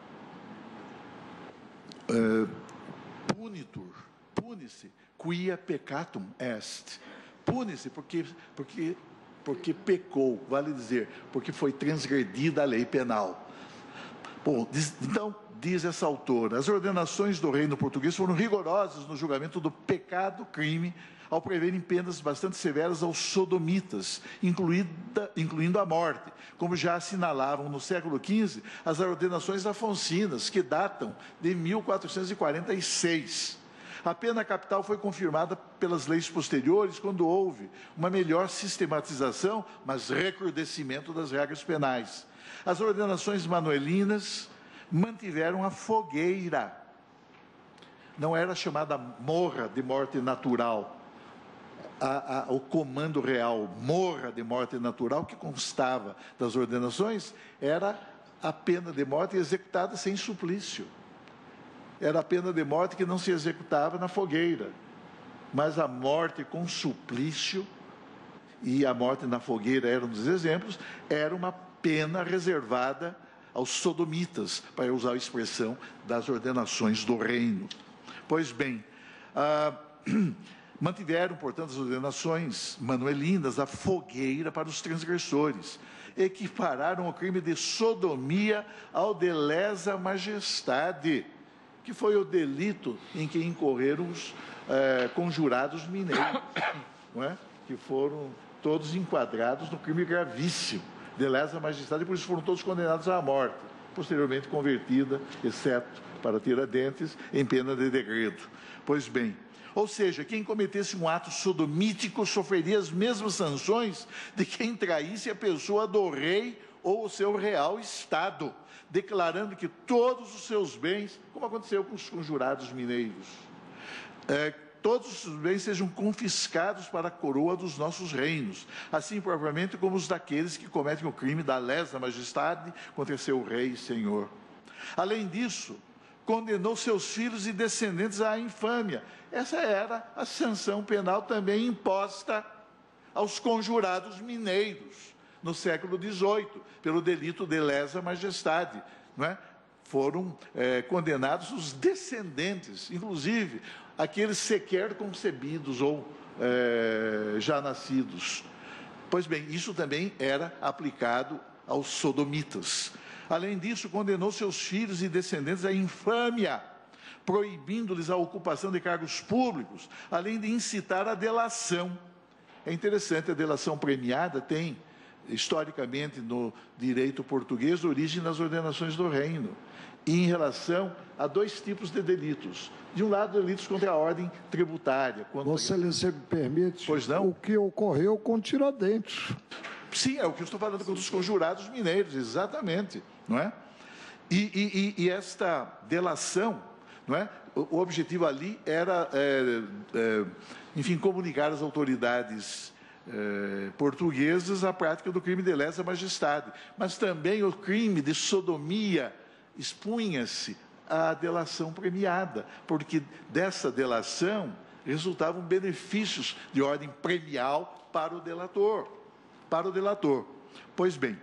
é, punitur, pune-se, quia peccatum est. Pune-se porque, porque, porque pecou, vale dizer, porque foi transgredida a lei penal. Bom, diz, então, diz essa autora, as ordenações do reino português foram rigorosas no julgamento do pecado-crime, ao preverem penas bastante severas aos sodomitas, incluída, incluindo a morte, como já assinalavam no século quinze as ordenações afonsinas, que datam de mil quatrocentos e quarenta e seis. A pena capital foi confirmada pelas leis posteriores, quando houve uma melhor sistematização, mas recrudescimento das regras penais. As ordenações manuelinas mantiveram a fogueira. Não era chamada morra de morte natural. A, a, o comando real, morra de morte natural, que constava das ordenações, era a pena de morte executada sem suplício. Era a pena de morte que não se executava na fogueira, mas a morte com suplício, e a morte na fogueira era um dos exemplos, era uma pena reservada aos sodomitas, para usar a expressão das ordenações do reino. Pois bem, ah, mantiveram, portanto, as ordenações manuelinas, a fogueira para os transgressores. Equipararam o crime de sodomia ao de lesa majestade, que foi o delito em que incorreram os eh, conjurados mineiros, não é? Que foram todos enquadrados no crime gravíssimo de lesa majestade, e por isso foram todos condenados à morte, posteriormente convertida, exceto para Tiradentes, em pena de degredo. Pois bem, ou seja, quem cometesse um ato sodomítico sofreria as mesmas sanções de quem traísse a pessoa do rei ou o seu real estado, declarando que todos os seus bens, como aconteceu com os conjurados mineiros, é, todos os bens sejam confiscados para a coroa dos nossos reinos, assim propriamente como os daqueles que cometem o crime da lesa majestade contra seu rei e senhor. Além disso, condenou seus filhos e descendentes à infâmia. Essa era a sanção penal também imposta aos conjurados mineiros no século dezoito, pelo delito de lesa majestade, não é? Foram é, condenados os descendentes, inclusive aqueles sequer concebidos ou é, já nascidos. Pois bem, isso também era aplicado aos sodomitas. Além disso, condenou seus filhos e descendentes à infâmia, proibindo-lhes a ocupação de cargos públicos, além de incitar a delação. É interessante, a delação premiada tem, historicamente, no direito português, origem nas ordenações do reino, e em relação a dois tipos de delitos. De um lado, delitos contra a ordem tributária. Contra... Vossa Excelência me permite? Pois não? O que ocorreu com Tiradentes. Sim, é o que eu estou falando com os conjurados mineiros, exatamente, não é? E, e, e esta delação, não é? O, o objetivo ali era, é, é, enfim, comunicar às autoridades é, portuguesas a prática do crime de lesa majestade, mas também o crime de sodomia expunha-se à delação premiada, porque dessa delação resultavam benefícios de ordem premial para o delator. Para o delator. Pois bem,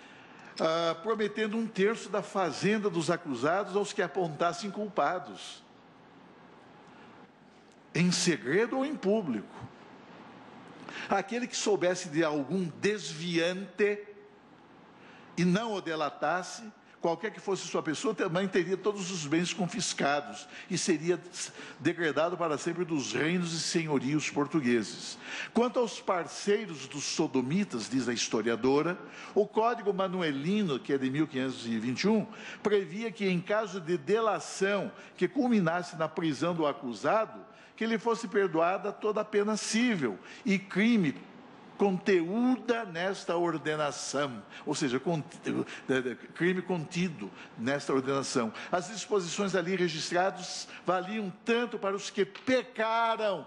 ah, prometendo um terço da fazenda dos acusados aos que apontassem culpados, em segredo ou em público. Aquele que soubesse de algum desviante e não o delatasse, qualquer que fosse sua pessoa, também teria todos os bens confiscados e seria degradado para sempre dos reinos e senhorios portugueses. Quanto aos parceiros dos sodomitas, diz a historiadora, o Código Manuelino, que é de mil quinhentos e vinte e um, previa que em caso de delação que culminasse na prisão do acusado, que lhe fosse perdoada toda a pena cível e crime conteúda nesta ordenação, ou seja, crime contido nesta ordenação. As disposições ali registradas valiam tanto para os que pecaram,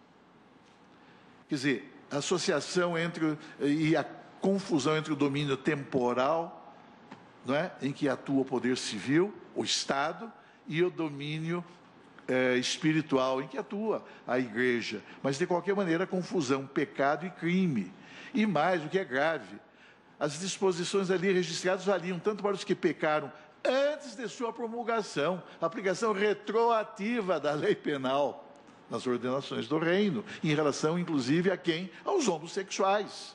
quer dizer, a associação entre e a confusão entre o domínio temporal, não é, em que atua o poder civil, o Estado, e o domínio É, espiritual em que atua a igreja, mas de qualquer maneira confusão, pecado e crime. E mais, o que é grave, as disposições ali registradas valiam tanto para os que pecaram antes de sua promulgação, aplicação retroativa da lei penal nas ordenações do reino, em relação inclusive a quem? Aos homossexuais,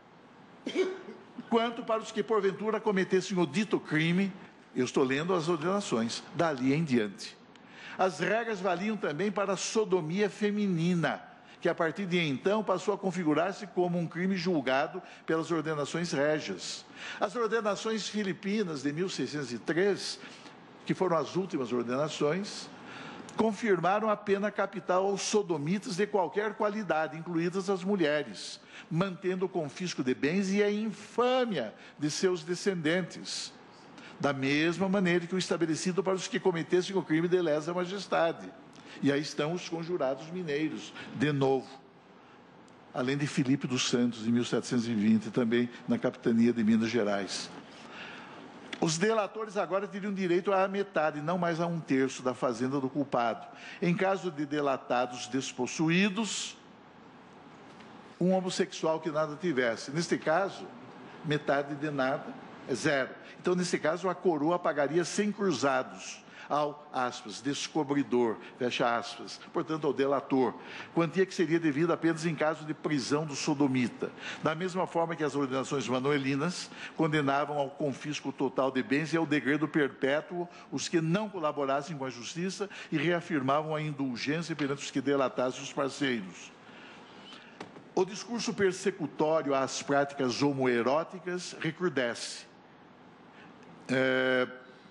quanto para os que porventura cometessem o dito crime. Eu estou lendo as ordenações dali em diante. As regras valiam também para a sodomia feminina, que a partir de então passou a configurar-se como um crime julgado pelas ordenações régias. As ordenações filipinas de mil seiscentos e três, que foram as últimas ordenações, confirmaram a pena capital aos sodomitas de qualquer qualidade, incluídas as mulheres, mantendo o confisco de bens e a infâmia de seus descendentes, da mesma maneira que o estabelecido para os que cometessem o crime de lesa majestade. E aí estão os conjurados mineiros, de novo, além de Filipe dos Santos, em mil setecentos e vinte, também na capitania de Minas Gerais. Os delatores agora teriam direito à metade, não mais a um terço da fazenda do culpado. Em caso de delatados despossuídos, um homossexual que nada tivesse. Neste caso, metade de nada é zero. Então, nesse caso, a coroa pagaria cem cruzados ao, aspas, descobridor, fecha aspas, portanto, ao delator, quantia que seria devida apenas em caso de prisão do sodomita. Da mesma forma que as ordenações manuelinas condenavam ao confisco total de bens e ao degredo perpétuo os que não colaborassem com a justiça e reafirmavam a indulgência perante os que delatassem os parceiros. O discurso persecutório às práticas homoeróticas recrudesce. É...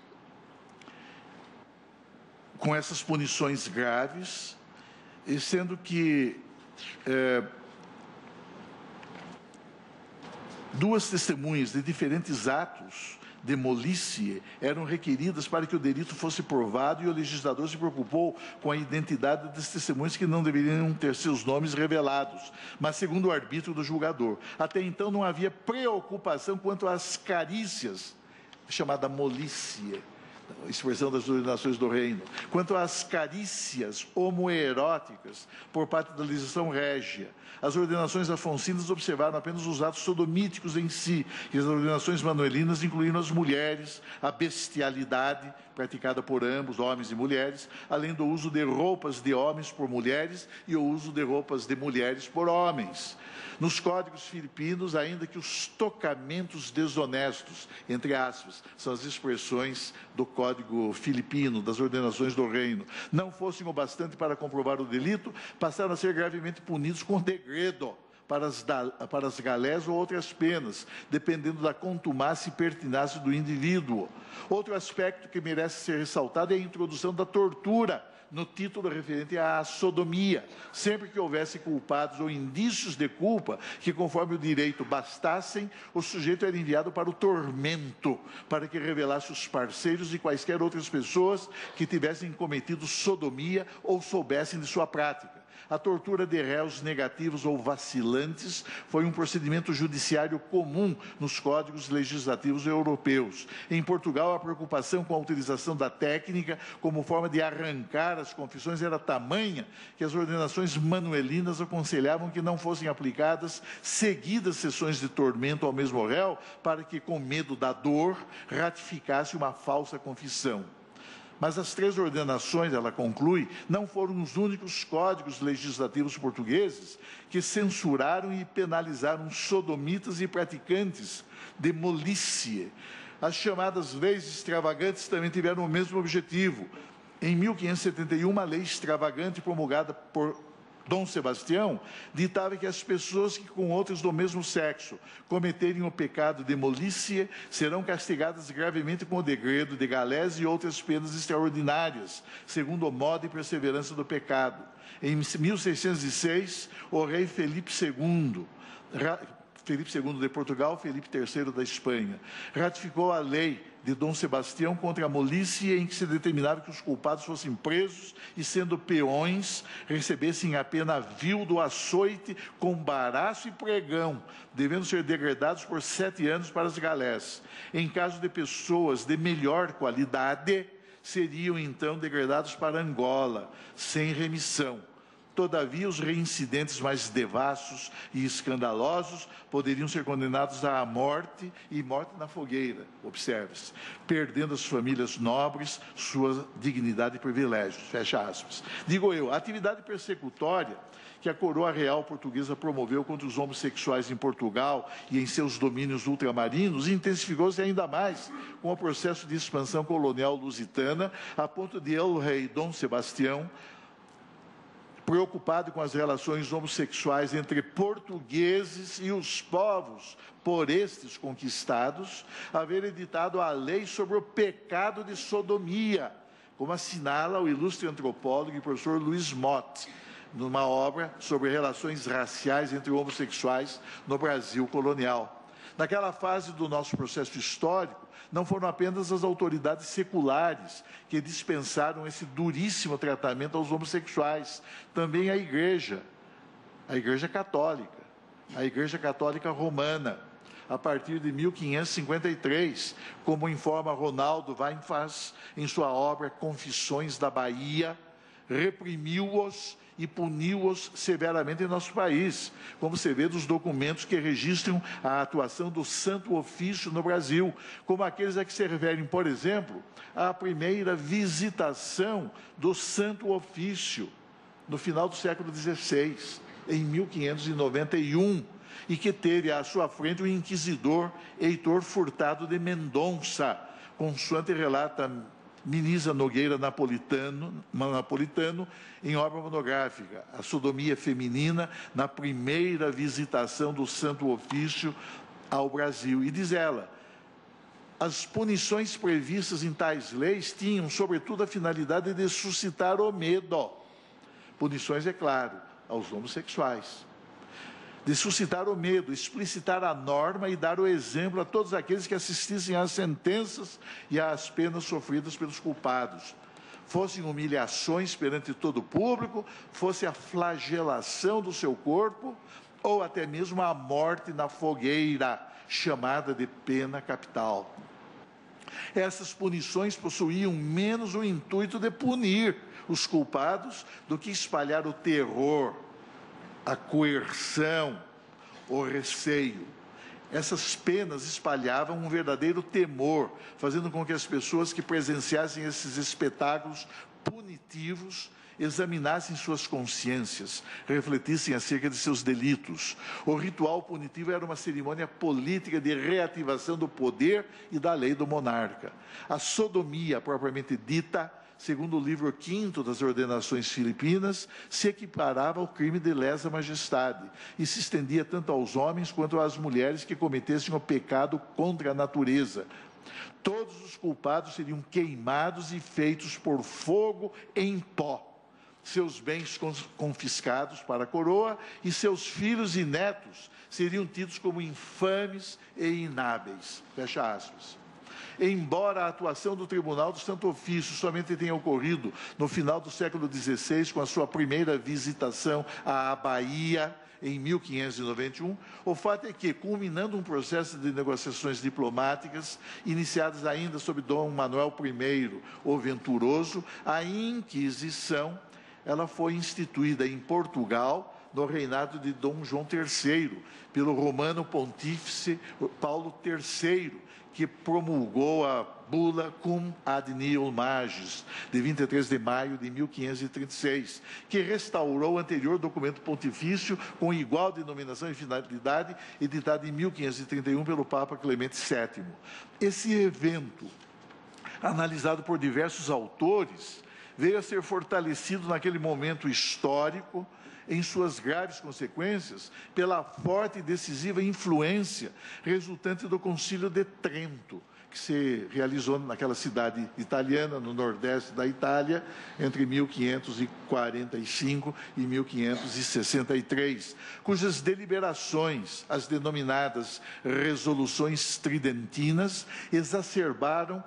com essas punições graves, e sendo que é, duas testemunhas de diferentes atos de molície eram requeridas para que o delito fosse provado, e o legislador se preocupou com a identidade das testemunhas que não deveriam ter seus nomes revelados, mas segundo o arbítrio do julgador. Até então não havia preocupação quanto às carícias, chamada molície, expressão das ordenações do reino, quanto às carícias homoeróticas por parte da legislação régia. As ordenações afonsinas observaram apenas os atos sodomíticos em si, e as ordenações manuelinas incluíram as mulheres, a bestialidade praticada por ambos, homens e mulheres, além do uso de roupas de homens por mulheres e o uso de roupas de mulheres por homens. Nos códigos filipinos, ainda que os tocamentos desonestos, entre aspas, são as expressões do código filipino, das ordenações do reino, não fossem o bastante para comprovar o delito, passaram a ser gravemente punidos com degredo para as, da, para as galés ou outras penas, dependendo da contumácia e pertinácia do indivíduo. Outro aspecto que merece ser ressaltado é a introdução da tortura no título referente à sodomia, sempre que houvesse culpados ou indícios de culpa que, conforme o direito bastassem, o sujeito era enviado para o tormento, para que revelasse os parceiros e quaisquer outras pessoas que tivessem cometido sodomia ou soubessem de sua prática. A tortura de réus negativos ou vacilantes foi um procedimento judiciário comum nos códigos legislativos europeus. Em Portugal, a preocupação com a utilização da técnica como forma de arrancar as confissões era tamanha que as ordenações manuelinas aconselhavam que não fossem aplicadas seguidas sessões de tormento ao mesmo réu para que, com medo da dor, ratificasse uma falsa confissão. Mas as três ordenações, ela conclui, não foram os únicos códigos legislativos portugueses que censuraram e penalizaram sodomitas e praticantes de molície. As chamadas leis extravagantes também tiveram o mesmo objetivo. Em mil quinhentos e setenta e um, uma lei extravagante promulgada por Dom Sebastião ditava que as pessoas que com outros do mesmo sexo cometerem o pecado de molície serão castigadas gravemente com o degredo de galés e outras penas extraordinárias, segundo o modo e perseverança do pecado. Em mil seiscentos e seis, o rei Felipe segundo, Felipe segundo de Portugal, Felipe terceiro da Espanha, ratificou a lei de Dom Sebastião contra a molície, em que se determinava que os culpados fossem presos e, sendo peões, recebessem a pena vil do açoite com baraço e pregão, devendo ser degradados por sete anos para as galés. Em caso de pessoas de melhor qualidade, seriam então degradados para Angola, sem remissão. Todavia, os reincidentes mais devassos e escandalosos poderiam ser condenados à morte e morte na fogueira, observe-se, perdendo as famílias nobres sua dignidade e privilégios, fecha aspas. Digo eu, a atividade persecutória que a coroa real portuguesa promoveu contra os homossexuais em Portugal e em seus domínios ultramarinos intensificou-se ainda mais com o processo de expansão colonial lusitana, a ponto de el-rei Dom Sebastião, preocupado com as relações homossexuais entre portugueses e os povos por estes conquistados, haver editado a lei sobre o pecado de sodomia, como assinala o ilustre antropólogo e professor Luiz Motte, numa obra sobre relações raciais entre homossexuais no Brasil colonial. Naquela fase do nosso processo histórico, não foram apenas as autoridades seculares que dispensaram esse duríssimo tratamento aos homossexuais, também a Igreja, a Igreja Católica, a Igreja Católica Romana. a partir de mil quinhentos e cinquenta e três, como informa Ronaldo Weinfass em sua obra Confissões da Bahia, reprimiu-os e puniu-os severamente em nosso país, como se vê dos documentos que registram a atuação do Santo Ofício no Brasil, como aqueles a que se referem, por exemplo, à primeira visitação do Santo Ofício, no final do século dezesseis, em mil quinhentos e noventa e um, e que teve à sua frente o inquisidor Heitor Furtado de Mendonça, consoante relata Miniza Nogueira Napolitano, Napolitano, em obra monográfica, A Sodomia Feminina, na primeira visitação do Santo Ofício ao Brasil. E diz ela, as punições previstas em tais leis tinham, sobretudo, a finalidade de suscitar o medo. Punições, é claro, aos homossexuais. De suscitar o medo, explicitar a norma e dar o exemplo a todos aqueles que assistissem às sentenças e às penas sofridas pelos culpados. Fossem humilhações perante todo o público, fosse a flagelação do seu corpo, ou até mesmo a morte na fogueira, chamada de pena capital. Essas punições possuíam menos o intuito de punir os culpados do que espalhar o terror, a coerção, o receio. Essas penas espalhavam um verdadeiro temor, fazendo com que as pessoas que presenciassem esses espetáculos punitivos examinassem suas consciências, refletissem acerca de seus delitos. O ritual punitivo era uma cerimônia política de reativação do poder e da lei do monarca. A sodomia, propriamente dita, segundo o livro quinto das ordenações filipinas, se equiparava ao crime de lesa majestade e se estendia tanto aos homens quanto às mulheres que cometessem o pecado contra a natureza. Todos os culpados seriam queimados e feitos por fogo em pó. Seus bens confiscados para a coroa e seus filhos e netos seriam tidos como infames e inábeis. Fecha aspas. Embora a atuação do Tribunal do Santo Ofício somente tenha ocorrido no final do século dezesseis, com a sua primeira visitação à Bahia, em mil quinhentos e noventa e um, o fato é que, culminando um processo de negociações diplomáticas, iniciadas ainda sob Dom Manuel I, o Venturoso, a Inquisição, ela foi instituída em Portugal, no reinado de Dom João terceiro, pelo romano pontífice Paulo terceiro, que promulgou a bula Cum ad nihil magis, de vinte e três de maio de mil quinhentos e trinta e seis, que restaurou o anterior documento pontifício com igual denominação e finalidade, editado em mil quinhentos e trinta e um pelo Papa Clemente sétimo. Esse evento, analisado por diversos autores, veio a ser fortalecido naquele momento histórico, em suas graves consequências, pela forte e decisiva influência resultante do Concílio de Trento, que se realizou naquela cidade italiana, no nordeste da Itália, entre mil quinhentos e quarenta e cinco e mil quinhentos e sessenta e três, cujas deliberações, as denominadas Resoluções Tridentinas, exacerbaram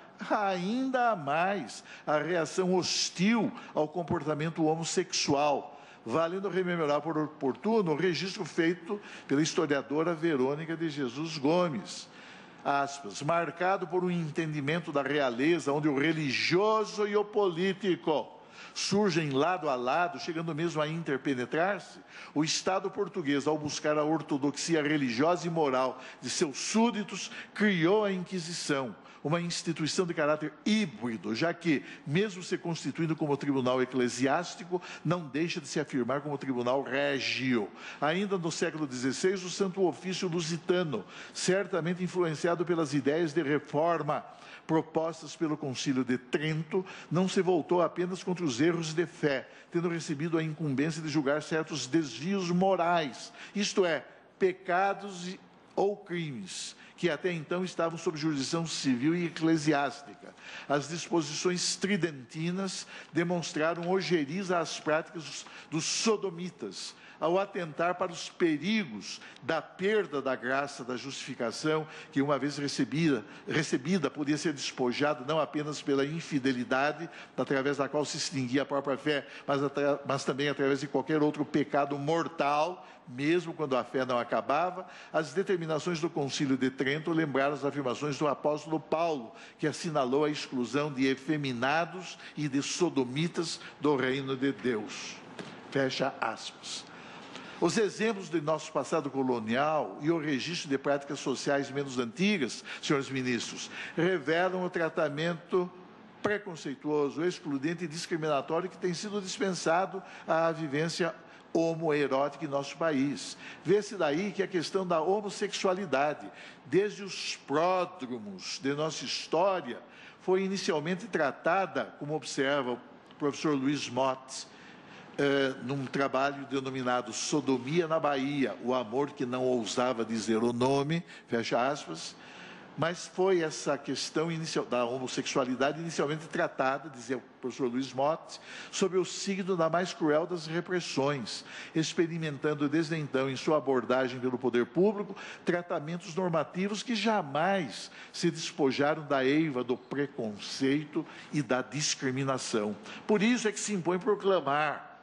ainda mais a reação hostil ao comportamento homossexual, valendo rememorar por oportuno o registro feito pela historiadora Verônica de Jesus Gomes, aspas, marcado por um entendimento da realeza, onde o religioso e o político surgem lado a lado, chegando mesmo a interpenetrar-se, o Estado português, ao buscar a ortodoxia religiosa e moral de seus súditos, criou a Inquisição, uma instituição de caráter híbrido, já que, mesmo se constituindo como tribunal eclesiástico, não deixa de se afirmar como tribunal régio. Ainda no século dezesseis, o Santo Ofício Lusitano, certamente influenciado pelas ideias de reforma propostas pelo Concílio de Trento, não se voltou apenas contra os erros de fé, tendo recebido a incumbência de julgar certos desvios morais, isto é, pecados ou crimes, que até então estavam sob jurisdição civil e eclesiástica. As disposições tridentinas demonstraram ojeriza às práticas dos sodomitas, ao atentar para os perigos da perda da graça da justificação, que uma vez recebida, recebida podia ser despojada não apenas pela infidelidade, através da qual se extinguia a própria fé, mas, mas também através de qualquer outro pecado mortal, mesmo quando a fé não acabava. As determinações do Concílio de Trento lembraram as afirmações do apóstolo Paulo, que assinalou a exclusão de efeminados e de sodomitas do reino de Deus. Fecha aspas. Os exemplos de nosso passado colonial e o registro de práticas sociais menos antigas, senhores ministros, revelam o tratamento preconceituoso, excludente e discriminatório que tem sido dispensado à vivência homoerótica em nosso país. Vê-se daí que a questão da homossexualidade, desde os pródromos de nossa história, foi inicialmente tratada, como observa o professor Luiz Mottes, eh, num trabalho denominado Sodomia na Bahia, o amor que não ousava dizer o nome, fecha aspas, mas foi essa questão inicial, da homossexualidade inicialmente tratada, dizia o professor Luiz Mottes, sob o signo da mais cruel das repressões, experimentando desde então, em sua abordagem pelo poder público, tratamentos normativos que jamais se despojaram da eiva do preconceito e da discriminação. Por isso é que se impõe proclamar,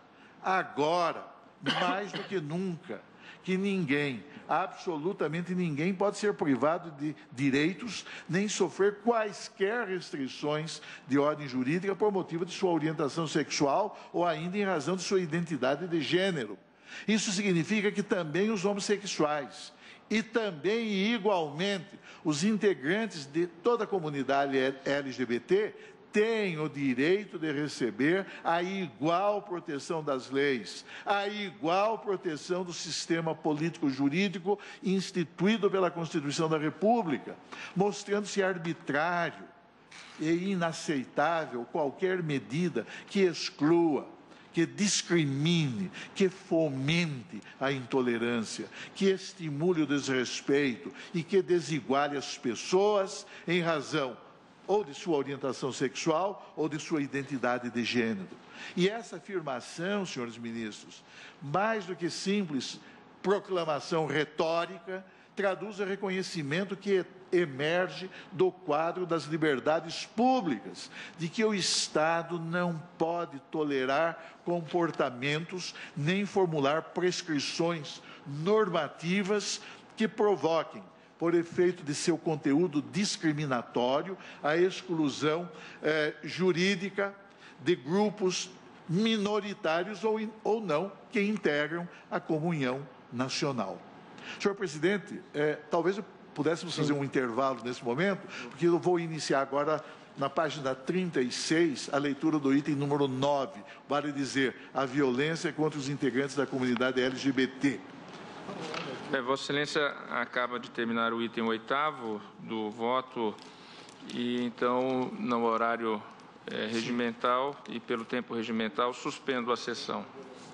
agora, mais do que nunca, que ninguém, absolutamente ninguém, pode ser privado de direitos, nem sofrer quaisquer restrições de ordem jurídica por motivo de sua orientação sexual ou ainda em razão de sua identidade de gênero. Isso significa que também os homossexuais e também e igualmente os integrantes de toda a comunidade L G B T têm o direito de receber a igual proteção das leis, a igual proteção do sistema político-jurídico instituído pela Constituição da República, mostrando-se arbitrário e inaceitável qualquer medida que exclua, que discrimine, que fomente a intolerância, que estimule o desrespeito e que desiguale as pessoas em razão ou de sua orientação sexual, ou de sua identidade de gênero. E essa afirmação, senhores ministros, mais do que simples proclamação retórica, traduz o reconhecimento que emerge do quadro das liberdades públicas, de que o Estado não pode tolerar comportamentos nem formular prescrições normativas que provoquem, por efeito de seu conteúdo discriminatório, a exclusão eh, jurídica de grupos minoritários ou, in, ou não que integram a comunhão nacional. Senhor presidente, eh, talvez pudéssemos fazer um intervalo nesse momento, porque eu vou iniciar agora na página trinta e seis, a leitura do item número nove, vale dizer, a violência contra os integrantes da comunidade L G B T. É, Vossa Excelência acaba de terminar o item oitavo do voto e, então, no horário é, regimental e pelo tempo regimental, suspendo a sessão.